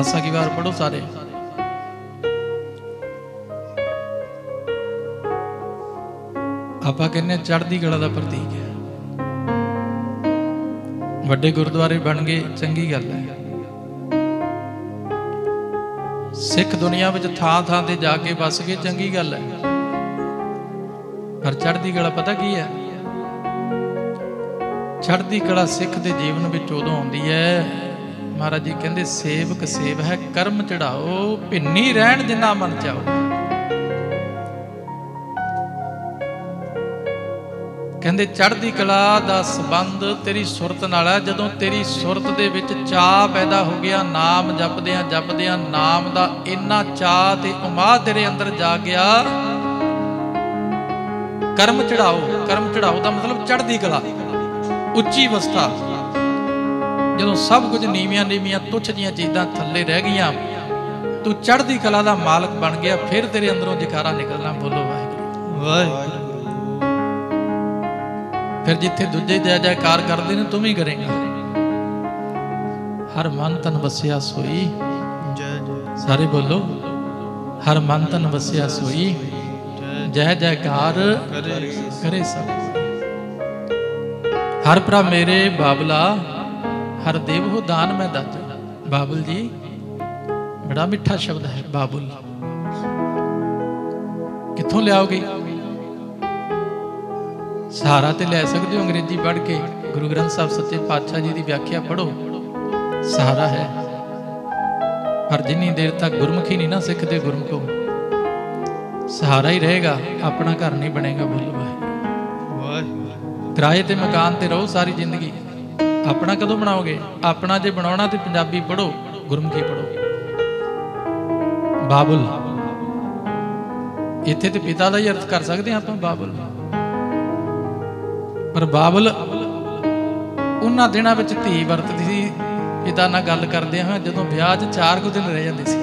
ਆਸਾ ਕੀ ਵਾਰ ਪੜੋ ਸਾਰੇ। ਆਪਾਂ ਕਹਿੰਦੇ ਚੜ੍ਹਦੀ ਕਲਾ ਦਾ ਪ੍ਰਤੀਕ ਹੈ। ਵੱਡੇ ਗੁਰਦੁਆਰੇ ਬਣ ਗਏ, ਚੰਗੀ ਗੱਲ ਹੈ। ਸਿੱਖ ਦੁਨੀਆ ਵਿੱਚ ਥਾਂ ਥਾਂ ਤੇ ਜਾ ਕੇ ਵਸ ਗਏ, ਚੰਗੀ ਗੱਲ ਹੈ। ਪਰ ਚੜ੍ਹਦੀ ਕਲਾ ਪਤਾ ਕੀ ਹੈ? ਚੜ੍ਹਦੀ ਕਲਾ ਸਿੱਖ ਦੇ ਜੀਵਨ ਵਿੱਚ ਉਦੋਂ ਆਉਂਦੀ ਹੈ, ਮਹਾਰਾਜ ਜੀ ਕਹਿੰਦੇ ਸੇਵਕ ਸੇਵ ਹੈ ਕਰਮ ਚੜਾਓ, ਭਿੰਨੀ ਰਹਿਣ ਜਿੰਨਾ ਮਨ ਚਾਓ। ਕਹਿੰਦੇ ਚੜ੍ਹਦੀ ਕਲਾ ਦਾ ਸੰਬੰਧ ਤੇਰੀ ਸੁਰਤ ਨਾਲ ਹੈ। ਜਦੋਂ ਤੇਰੀ ਸੁਰਤ ਦੇ ਵਿੱਚ ਚਾਅ ਪੈਦਾ ਹੋ ਗਿਆ, ਨਾਮ ਜਪਦਿਆਂ ਜਪਦਿਆਂ ਨਾਮ ਦਾ ਇੰਨਾ ਚਾਅ ਤੇ ਉਮਾਦ ਤੇਰੇ ਅੰਦਰ ਜਾ ਗਿਆ, ਕਰਮ ਚੜਾਓ। ਕਰਮ ਚੜਾਓ ਦਾ ਮਤਲਬ ਚੜ੍ਹਦੀ ਕਲਾ, ਉੱਚੀ ਅਵਸਥਾ। ਜਦੋਂ ਸਭ ਕੁਝ ਨੀਵੀਆਂ ਨੀਵੀਆਂ ਤੁੱਛ ਜੀਆਂ ਚੀਜ਼ਾਂ ਥੱਲੇ ਰਹਿ ਗਈਆਂ, ਤੂੰ ਚੜ੍ਹਦੀ ਕਲਾ ਦਾ ਮਾਲਕ ਬਣ ਗਿਆ, ਫਿਰ ਤੇਰੇ ਅੰਦਰੋਂ ਜਕਾਰਾ ਨਿਕਲਣਾ, ਬੋਲੋ ਵਾਹਿਗੁਰੂ ਵਾਹਿਗੁਰੂ। ਫਿਰ ਜਿੱਥੇ ਦੂਜੇ ਜੈ ਜੈਕਾਰ ਕਰਦੇ ਨੇ ਤੂੰ ਵੀ ਕਰੇਂਗਾ। ਹਰ ਮਨ ਤਨ ਵਸਿਆ ਸੋਈ, ਸਾਰੇ ਬੋਲੋ ਹਰ ਮਨ ਤਨ ਵਸਿਆ ਸੋਈ, ਜੈ ਜੈਕਾਰ ਕਰੇ ਸਭ। ਹਰ ਪ੍ਰਭ ਮੇਰੇ ਬਾਬਲਾ, ਹਰ ਦੇਵ ਹੋ ਦਾਨ ਮੈਂ ਦਾਤਾ। ਬਾਬੁਲ ਜੀ ਬੜਾ ਮਿੱਠਾ ਸ਼ਬਦ ਹੈ ਬਾਬੁਲ, ਕਿੱਥੋਂ ਲਿਆਓਗੇ? ਸਹਾਰਾ ਤੇ ਲੈ ਸਕਦੇ ਹੋ ਅੰਗਰੇਜ਼ੀ ਪੜ੍ਹ ਕੇ, ਗੁਰੂ ਗ੍ਰੰਥ ਸਾਹਿਬ ਸੱਚੇ ਪਾਤਸ਼ਾਹ ਜੀ ਦੀ ਵਿਆਖਿਆ ਪੜ੍ਹੋ, ਸਹਾਰਾ ਹੈ। ਪਰ ਜਿੰਨੀ ਦੇਰ ਤੱਕ ਗੁਰਮੁਖੀ ਨਹੀਂ ਨਾ ਸਿੱਖਦੇ ਗੁਰਮੁਖੋ, ਸਹਾਰਾ ਹੀ ਰਹੇਗਾ, ਆਪਣਾ ਘਰ ਨਹੀਂ ਬਣੇਗਾ। ਬੋਲੋ ਵਾਹਿਗੁਰੂ। ਕਿਰਾਏ ਤੇ ਮਕਾਨ ਤੇ ਰਹੋ ਸਾਰੀ ਜ਼ਿੰਦਗੀ, ਆਪਣਾ ਕਦੋਂ ਬਣਾਓਗੇ? ਆਪਣਾ ਜੇ ਬਣਾਉਣਾ ਤੇ ਪੰਜਾਬੀ ਪੜ੍ਹੋ, ਗੁਰਮੁਖੀ ਪੜ੍ਹੋ। ਬਾਬੁਲ ਇੱਥੇ ਤੇ ਪਿਤਾ ਦਾ ਹੀ ਅਰਥ ਕਰ ਸਕਦੇ ਹਾਂ ਆਪਾਂ, ਬਾਬੁਲ। ਪਰ ਬਾਬਲ ਉਹਨਾਂ ਦਿਨਾਂ ਵਿੱਚ ਧੀ ਵਰਤਦੀ ਸੀ ਪਿਤਾ ਨਾਲ ਗੱਲ ਕਰਦੇ ਹਾਂ, ਜਦੋਂ ਵਿਆਹ 'ਚ 4 ਕੁ ਦਿਨ ਰਹਿ ਜਾਂਦੇ ਸੀ।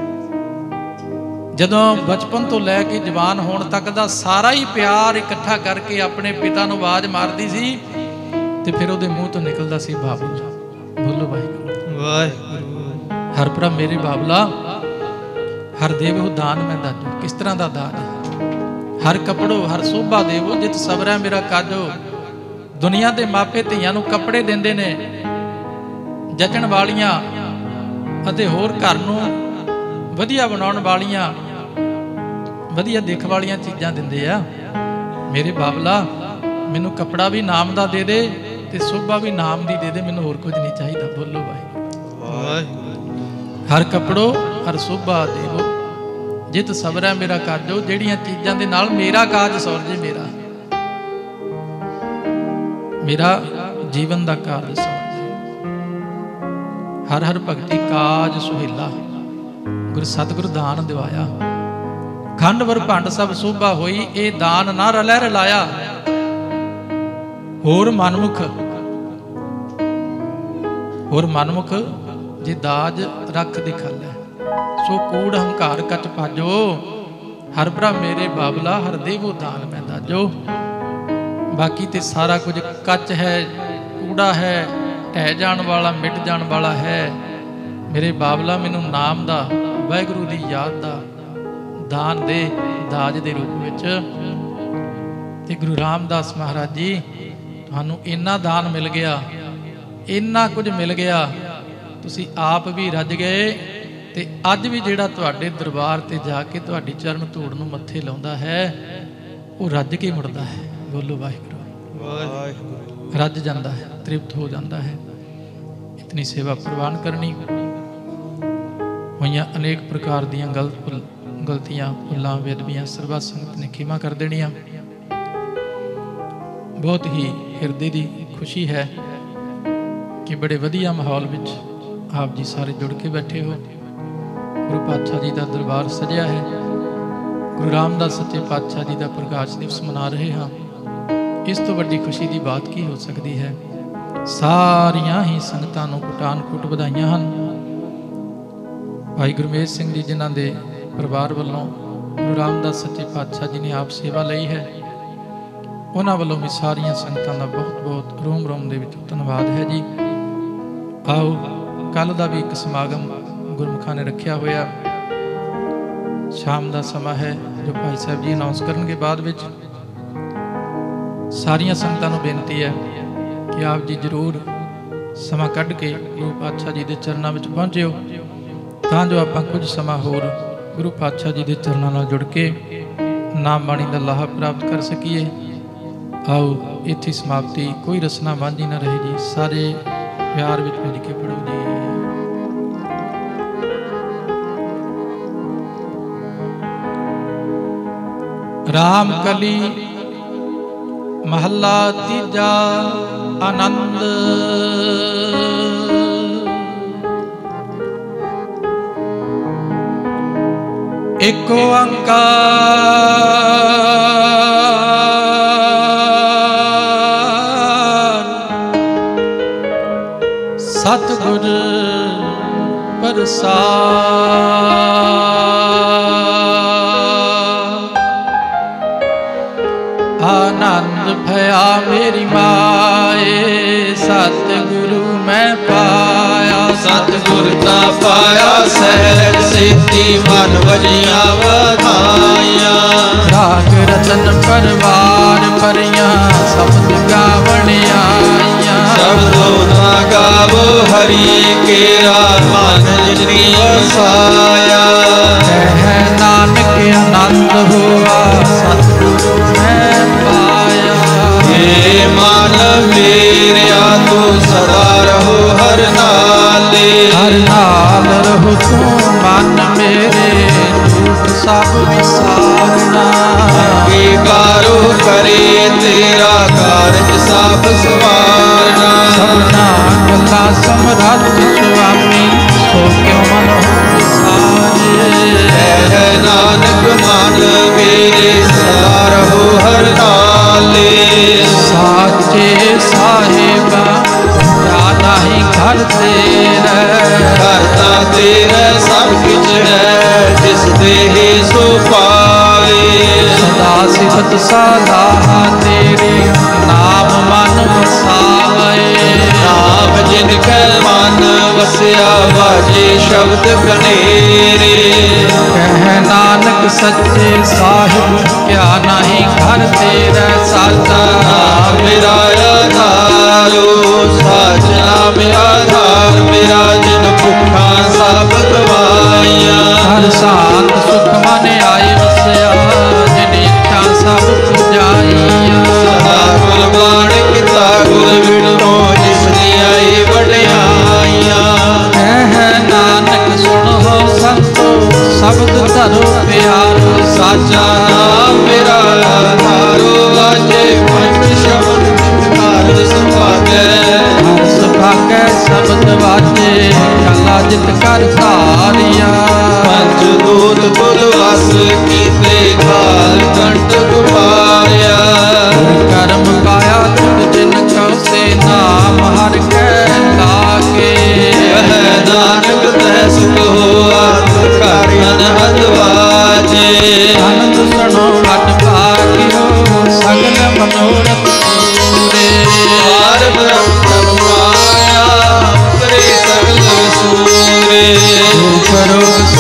ਜਦੋਂ ਬਚਪਨ ਤੋਂ ਲੈ ਕੇ ਜਵਾਨ ਹੋਣ ਤੱਕ ਦਾ ਸਾਰਾ ਹੀ ਪਿਆਰ ਇਕੱਠਾ ਕਰਕੇ ਆਪਣੇ ਪਿਤਾ ਨੂੰ ਆਵਾਜ਼ ਮਾਰਦੀ ਸੀ, ਤੇ ਫਿਰ ਉਹਦੇ ਮੂੰਹ ਤੋਂ ਨਿਕਲਦਾ ਸੀ ਬਾਬੁਲ। ਬੋਲੋ ਵਾਹਿਗੁਰੂ ਵਾਹਿਗੁਰੂ। ਹਰ ਪ੍ਰਭ ਮੇਰੇ ਬਾਬਲਾ, ਹਰ ਦੇਵ ਹੋ ਦਾਨ ਮੈਂ ਦਾਜੋ। ਕਿਸ ਤਰ੍ਹਾਂ ਦਾ ਦਾਨ ਹੈ? ਹਰ ਕਪੜੋ ਹਰ ਸੋਭਾ ਦੇਵੋ, ਜਿਤ ਸਬਰੈ ਮੇਰਾ ਕਾਜੋ। ਦੁਨੀਆ ਦੇ ਮਾਪੇ ਧੀਆਂ ਨੂੰ ਕੱਪੜੇ ਦਿੰਦੇ ਨੇ, ਜਚਣ ਵਾਲੀਆਂ ਅਤੇ ਹੋਰ ਘਰ ਨੂੰ ਵਧੀਆ ਬਣਾਉਣ ਵਾਲੀਆਂ, ਵਧੀਆ ਦਿੱਖ ਵਾਲੀਆਂ ਚੀਜ਼ਾਂ ਦਿੰਦੇ ਆ। ਮੇਰੇ ਬਾਬਲਾ ਮੈਨੂੰ ਕੱਪੜਾ ਵੀ ਨਾਮ ਦਾ ਦੇ ਦੇ ਤੇ ਸੋਭਾ ਵੀ ਨਾਮ ਦੀ ਦੇ ਦੇ, ਮੈਨੂੰ ਹੋਰ ਕੁਝ ਨਹੀਂ ਚਾਹੀਦਾ। ਬੋਲੋ ਵਾਹਿਗੁਰੂ। ਹਰ ਕੱਪੜੋ ਹਰ ਸੋਭਾ ਦੇਵੋ, ਜਿਤ ਸਬਰੈ ਮੇਰਾ ਕਾਜੋ। ਜਿਹੜੀਆਂ ਚੀਜ਼ਾਂ ਦੇ ਨਾਲ ਮੇਰਾ ਕਾਜ ਸੌਰ ਜੇ, ਮੇਰਾ ਜੀਵਨ ਦਾ ਕਾਰਜ ਸੌਰ ਜੇ। ਹਰ ਹਰ ਭਗਤੀ ਕਾਜ ਸੁਹੇਲਾ, ਗੁਰ ਸਤਿਗੁਰ ਦਾਨ ਦਿਵਾਇਆ। ਖੰਡ ਵਰ ਭੰਡ ਸਭ ਸੋਭਾ ਹੋਈ, ਇਹ ਦਾਨ ਨਾ ਰਲੈ ਰਲਾਇਆ। ਹੋਰ ਮਨਮੁਖ ਜੇ ਦਾਜ ਰੱਖ ਦਿਖਾਲੈ, ਸੋ ਕੂੜ ਹੰਕਾਰ ਕਚ ਭਾਜੋ। ਹਰ ਪ੍ਰਭ ਮੇਰੇ ਬਾਬਲਾ, ਹਰ ਦੇਵੋ ਦਾਨ ਮੈਂ ਦਾਜੋ। ਬਾਕੀ ਤੇ ਸਾਰਾ ਕੁਝ ਕੱਚ ਹੈ, ਕੂੜਾ ਹੈ, ਢਹਿ ਜਾਣ ਵਾਲਾ, ਮਿਟ ਜਾਣ ਵਾਲਾ ਹੈ। ਮੇਰੇ ਬਾਬਲਾ ਮੈਨੂੰ ਨਾਮ ਦਾ, ਵਾਹਿਗੁਰੂ ਦੀ ਯਾਦ ਦਾ ਦਾਨ ਦੇ, ਦਾਜ ਦੇ ਰੂਪ ਵਿੱਚ। ਤੇ ਗੁਰੂ ਰਾਮਦਾਸ ਮਹਾਰਾਜ ਜੀ, ਤੁਹਾਨੂੰ ਇੰਨਾ ਦਾਨ ਮਿਲ ਗਿਆ, ਇੰਨਾ ਕੁਝ ਮਿਲ ਗਿਆ, ਤੁਸੀਂ ਆਪ ਵੀ ਰੱਜ ਗਏ। ਤੇ ਅੱਜ ਵੀ ਜਿਹੜਾ ਤੁਹਾਡੇ ਦਰਬਾਰ ਤੇ ਜਾ ਕੇ ਤੁਹਾਡੀ ਚਰਨ ਧੂੜ ਨੂੰ ਮੱਥੇ ਲਾਉਂਦਾ ਹੈ, ਉਹ ਰੱਜ ਕੇ ਮੁੜਦਾ ਹੈ। ਬੋਲੋ ਵਾਹਿਗੁਰੂ। ਰੱਜ ਜਾਂਦਾ ਹੈ, ਤ੍ਰਿਪਤ ਹੋ ਜਾਂਦਾ ਹੈ। ਇਤਨੀ ਸੇਵਾ ਪ੍ਰਵਾਨ ਕਰਨੀ। ਹੋਈਆਂ ਅਨੇਕ ਪ੍ਰਕਾਰ ਦੀਆਂ ਗਲਤੀਆਂ, ਭੁੱਲਾਂ, ਬੇਅਦਬੀਆਂ ਸਰਬੱਤ ਸੰਗਤ ਨੇ ਖਿਮਾ ਕਰ ਦੇਣੀਆਂ। ਬਹੁਤ ਹੀ ਹਿਰਦੇ ਦੀ ਖੁਸ਼ੀ ਹੈ ਕਿ ਬੜੇ ਵਧੀਆ ਮਾਹੌਲ ਵਿੱਚ ਆਪ ਜੀ ਸਾਰੇ ਜੁੜ ਕੇ ਬੈਠੇ ਹੋ। ਗੁਰੂ ਪਾਤਸ਼ਾਹ ਜੀ ਦਾ ਦਰਬਾਰ ਸਜਿਆ ਹੈ। ਗੁਰੂ ਰਾਮਦਾਸ ਸੱਚੇ ਪਾਤਸ਼ਾਹ ਜੀ ਦਾ ਪ੍ਰਕਾਸ਼ ਦਿਵਸ ਮਨਾ ਰਹੇ ਹਾਂ। ਇਸ ਤੋਂ ਵੱਡੀ ਖੁਸ਼ੀ ਦੀ ਬਾਤ ਕੀ ਹੋ ਸਕਦੀ ਹੈ? ਸਾਰੀਆਂ ਹੀ ਸੰਗਤਾਂ ਨੂੰ ਪਠਾਨਕੋਟ ਵਧਾਈਆਂ ਹਨ। ਭਾਈ ਗੁਰਮੇਜ ਸਿੰਘ ਜੀ ਜਿਨ੍ਹਾਂ ਦੇ ਪਰਿਵਾਰ ਵੱਲੋਂ ਗੁਰੂ ਰਾਮਦਾਸ ਸੱਚੇ ਪਾਤਸ਼ਾਹ ਜੀ ਨੇ ਆਪ ਸੇਵਾ ਲਈ ਹੈ, ਉਹਨਾਂ ਵੱਲੋਂ ਵੀ ਸਾਰੀਆਂ ਸੰਗਤਾਂ ਦਾ ਬਹੁਤ ਬਹੁਤ ਰੋਮ ਰੋਮ ਦੇ ਵਿੱਚ ਧੰਨਵਾਦ ਹੈ ਜੀ। ਆਓ ਕੱਲ੍ਹ ਦਾ ਵੀ ਇੱਕ ਸਮਾਗਮ ਗੁਰਮੁਖਾਂ ਨੇ ਰੱਖਿਆ ਹੋਇਆ। ਸ਼ਾਮ ਦਾ ਸਮਾਂ ਹੈ ਜੋ ਭਾਈ ਸਾਹਿਬ ਜੀ ਅਨਾਉਂਸ ਕਰਨਗੇ। ਬਾਅਦ ਵਿੱਚ ਸਾਰੀਆਂ ਸੰਗਤਾਂ ਨੂੰ ਬੇਨਤੀ ਹੈ ਕਿ ਆਪ ਜੀ ਜ਼ਰੂਰ ਸਮਾਂ ਕੱਢ ਕੇ ਗੁਰੂ ਪਾਤਸ਼ਾਹ ਜੀ ਦੇ ਚਰਨਾਂ ਵਿੱਚ ਪਹੁੰਚਿਓ, ਤਾਂ ਜੋ ਆਪਾਂ ਕੁਝ ਸਮਾਂ ਹੋਰ ਗੁਰੂ ਪਾਤਸ਼ਾਹ ਜੀ ਦੇ ਚਰਨਾਂ ਨਾਲ ਜੁੜ ਕੇ ਨਾਮ ਬਾਣੀ ਦਾ ਲਾਹਾ ਪ੍ਰਾਪਤ ਕਰ ਸਕੀਏ। ਆਓ ਇੱਥੇ ਸਮਾਪਤੀ, ਕੋਈ ਰਸਨਾ ਵਾਂਝੀ ਨਾ ਰਹੇ ਜੀ। ਸਾਰੇ ਪਿਆਰ ਵਿੱਚ ਮਿਲ ਕੇ ਪੜੋ ਜੀ। ਰਾਮ ਕਲੀ ਮਹੱਲਾ ਤੀਜਾ। ਆਨੰਦ ਏਕ ਓੰਕਾਰ ਸਤਿਗੁਰ ਪ੍ਰਸਾਦਿ। ਆਨੰਦ ਭਇਆ ਮੇਰੀ ਮਾਏ, ਸਤਿਗੁਰੂ ਮੈਂ ਪਾਇਆ। ਸਤਿਗੁਰ ਤਾ ਪਾਇਆ ਸਹਿਜ ਸਿੱਧੀ, ਮਨ ਵਜੀਆਂ ਵਧਾਈਆਂ। ਰਾਗ ਰਤਨ ਪਰਵਾਰ ਭਰੀਆਂ, ਸ਼ਬਦ ਗਾਵਣ ਆਈਆਂ। ਸ਼ਬਦੋ ਨਾ ਗਾਵੋ ਹਰੀ ਕੇਰਾ, ਮਨ ਜਿਨੀ ਵਸਾਇਆ। ਕਹਿ ਨਾਨਕ ਆਨੰਦ ਹੋਆ, ਸਤਿਗੁਰੂ ਮੈਂ ਪਾਇਆ। ਹੇ ਮਨ ਮੇਰਿਆ ਤੂੰ ਸਦਾ ਰਹੋ ਹਰ ਨਾਲੇ। ਹਰ ਨਾਲ ਰਹੋ ਤੂੰ ਮਨ ਮੇਰੇ, ਝੂਠ ਸਭ ਵਿਸਾਰਨਾ। ਅੰਗੀਕਾਰੋ ਕਰੇ ਤੇਰਾ ਕਾਰਜ ਸਭ ਸਵਾਰਨਾ। ਸਭਨਾ ਗੱਲਾਂ ਸਮਰੱਥ ਸੁਆਮੀ, ਸੋ ਕਿਉ ਮਨ ਵਿਸਾਰੇ। ਹੈ ਨਾਨਕ ਮਨ ਮੇਰੇ, ਸਦਾ ਰਹੋ ਹਰ ਨਾਲੇ। ਸਾਚੇ ਸਾਹਿਬਾ ਕਿਆ ਨਾਹੀ ਘਰ ਤੇਰਾ। ਕਰਤਾ ਤੇਰਾ ਸਭ ਕਿਛ ਹੈ, ਜਿਸ ਦੇਹ ਸੋ ਪਾਵੇ। ਸਦਾ ਸਿਫਤ ਸਲਾਹ ਤੇਰੀ, ਨਾਮ ਮਨ ਵਸਾਏ। ਨਾਮ ਜਿਨ ਕੈ ਮਨ ਵਸਿਆ, ਵਾਜੇ ਸ਼ਬਦ ਕਨੇਰੇ। ਕਹਿ ਨਾਨਕ ਸੱਚੇ ਸਾਹਿਬ ਕਿਆ ਨਾਹੀ ਘਰ ਤੇਰਾ। ਸਾਚਾ ਨਾਮ ਮੇਰਾ ਆਧਾਰੋ, ਸਾਚ ਨਾਮ ਆਧਾਰ ਮੇਰਾ। ਜਿਨ ਭੁੱਖਾਂ ਸਭ ਗਵਾਈਆਂ। ਹਰ ਸਾਤ ਸੁਖ ਮਨ ਆਏ ਵਸਿਆ, ਜਿਨ ਇੱਛਾ ਸਭ ਪੁਜਾਈਆਂ। ਸਦਾ ਗੁਰਬਾਣ ਕੀਤਾ ਗੁਰ ਵਿਣੋ, ਜਿਸ ਦੀ ਆਈ ਵਡਿਆਈਆਂ। ਕਹਿ ਨਾਨਕ ਸੁਣੋ ਸੰਤੋ, ਸ਼ਬਦ ਧਰੋ ਪਿਆਰੋ। ਸਾਚਾ ਨਾਮ ਮੇਰਾ ਆਧਾਰੋ, ਵਾਜੇ ਪੰਜ ਸ਼ਬਦ ਹਰ ਸੁਭਾਗੈ। ਹਰ ਸੁਭਾਗੈ ਸ਼ਬਦ ਵਾਜੇ, ਕਲਾ ਜਿਤ ਕਰ ਧਾਰਿਆ। ਪੰਜ ਦੂਤ ਤੁਧ ਵਸ ਕੀਤੇ, ਕਾਲ ਕੰਟ ਗੁਬਾਰਿਆ। ਕਰਮ ਕਾਇਆ ਤੁਧ ਜਿਨ ਕਉ ਸੇ, ਨਾਮ ਹਰਿ ਕੈ ਲਾਗੇ। ਕਹਿ ਨਾਨਕ ਤੈ ਸੁਖ ਹੋਆ, ਘਰ ਅਨਹਦ ਵਾਜੇ। ਆਨੰਦ ਸੁਣੋ ਵਡ ਭਾਗਿਓ, ਸਗਲ ਮਨੋਰਥ ਪੂਰੇ। ਵਾਰ ਬ੍ਰਹਮ ਮਾਇਆ, ਕਰੇ ਸਗਲ ਸੂਰੇ। ਕਰੋ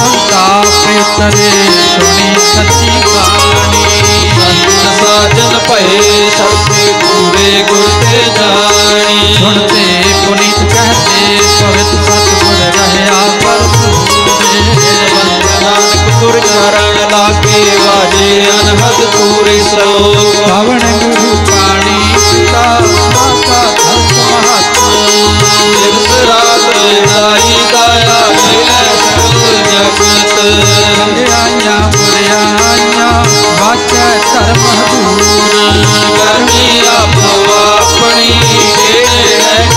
ਸੰਤਾਪ ਤਰੇ, ਸੁਣੀ ਸੱਚੀ ਬਾਣੀ। ਸੰਤ ਸਾਜਨ ਭਏ, ਸਤਿ ਪੂਰੇ ਗੁਰ ਤੇ ਜਾਣੀ। ਸੁਣਤੇ ਪੁਨੀਤ ਕਹਤੇ, ਪਵਿੱਤ ਸਤਿਗੁਰ ਰਹਿਆ ਭਰਪੂਰੇ। ਨਾਨਕ ਗੁਰ ਚਰਨ ਲਾਗੇ, ਵਾਜੇ ਅਨਹਦ ਪੂਰੇ ਸਲੋਕ। ਪਵਨ ਗੁਰੂ ਪਾਣੀ ਪਿਤਾ, ਮਾਤਾ ਧਰਤ ਮਹਤ। ਦਿਵਸ ਰਾਤ ਦਾਈ ਦਾਇਆ, ਮਿਲੈ ਸਗਲ ਜਗਤ। ਆਈਆਂ ਬੁਰਿਆਈਆਂ, ਵਾਚੈ ਧਰਮ ਹਦੂਰ। ਕਰਮੀ ਆਪੋ ਆਪਣੀ, ਢੇਰ ਹੈ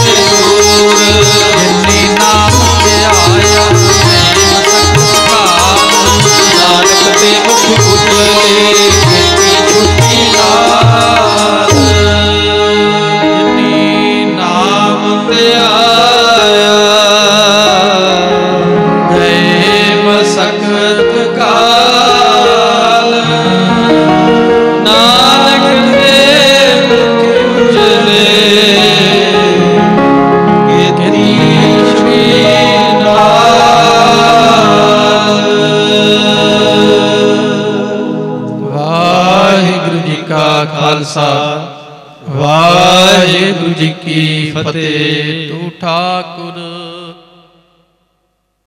ਖਾਲਸਾ ਵਾਹਿਗੁਰੂ ਜੀ ਕੀ ਫਤਿਹ। ਤੂੰ ਠਾਕੁਰ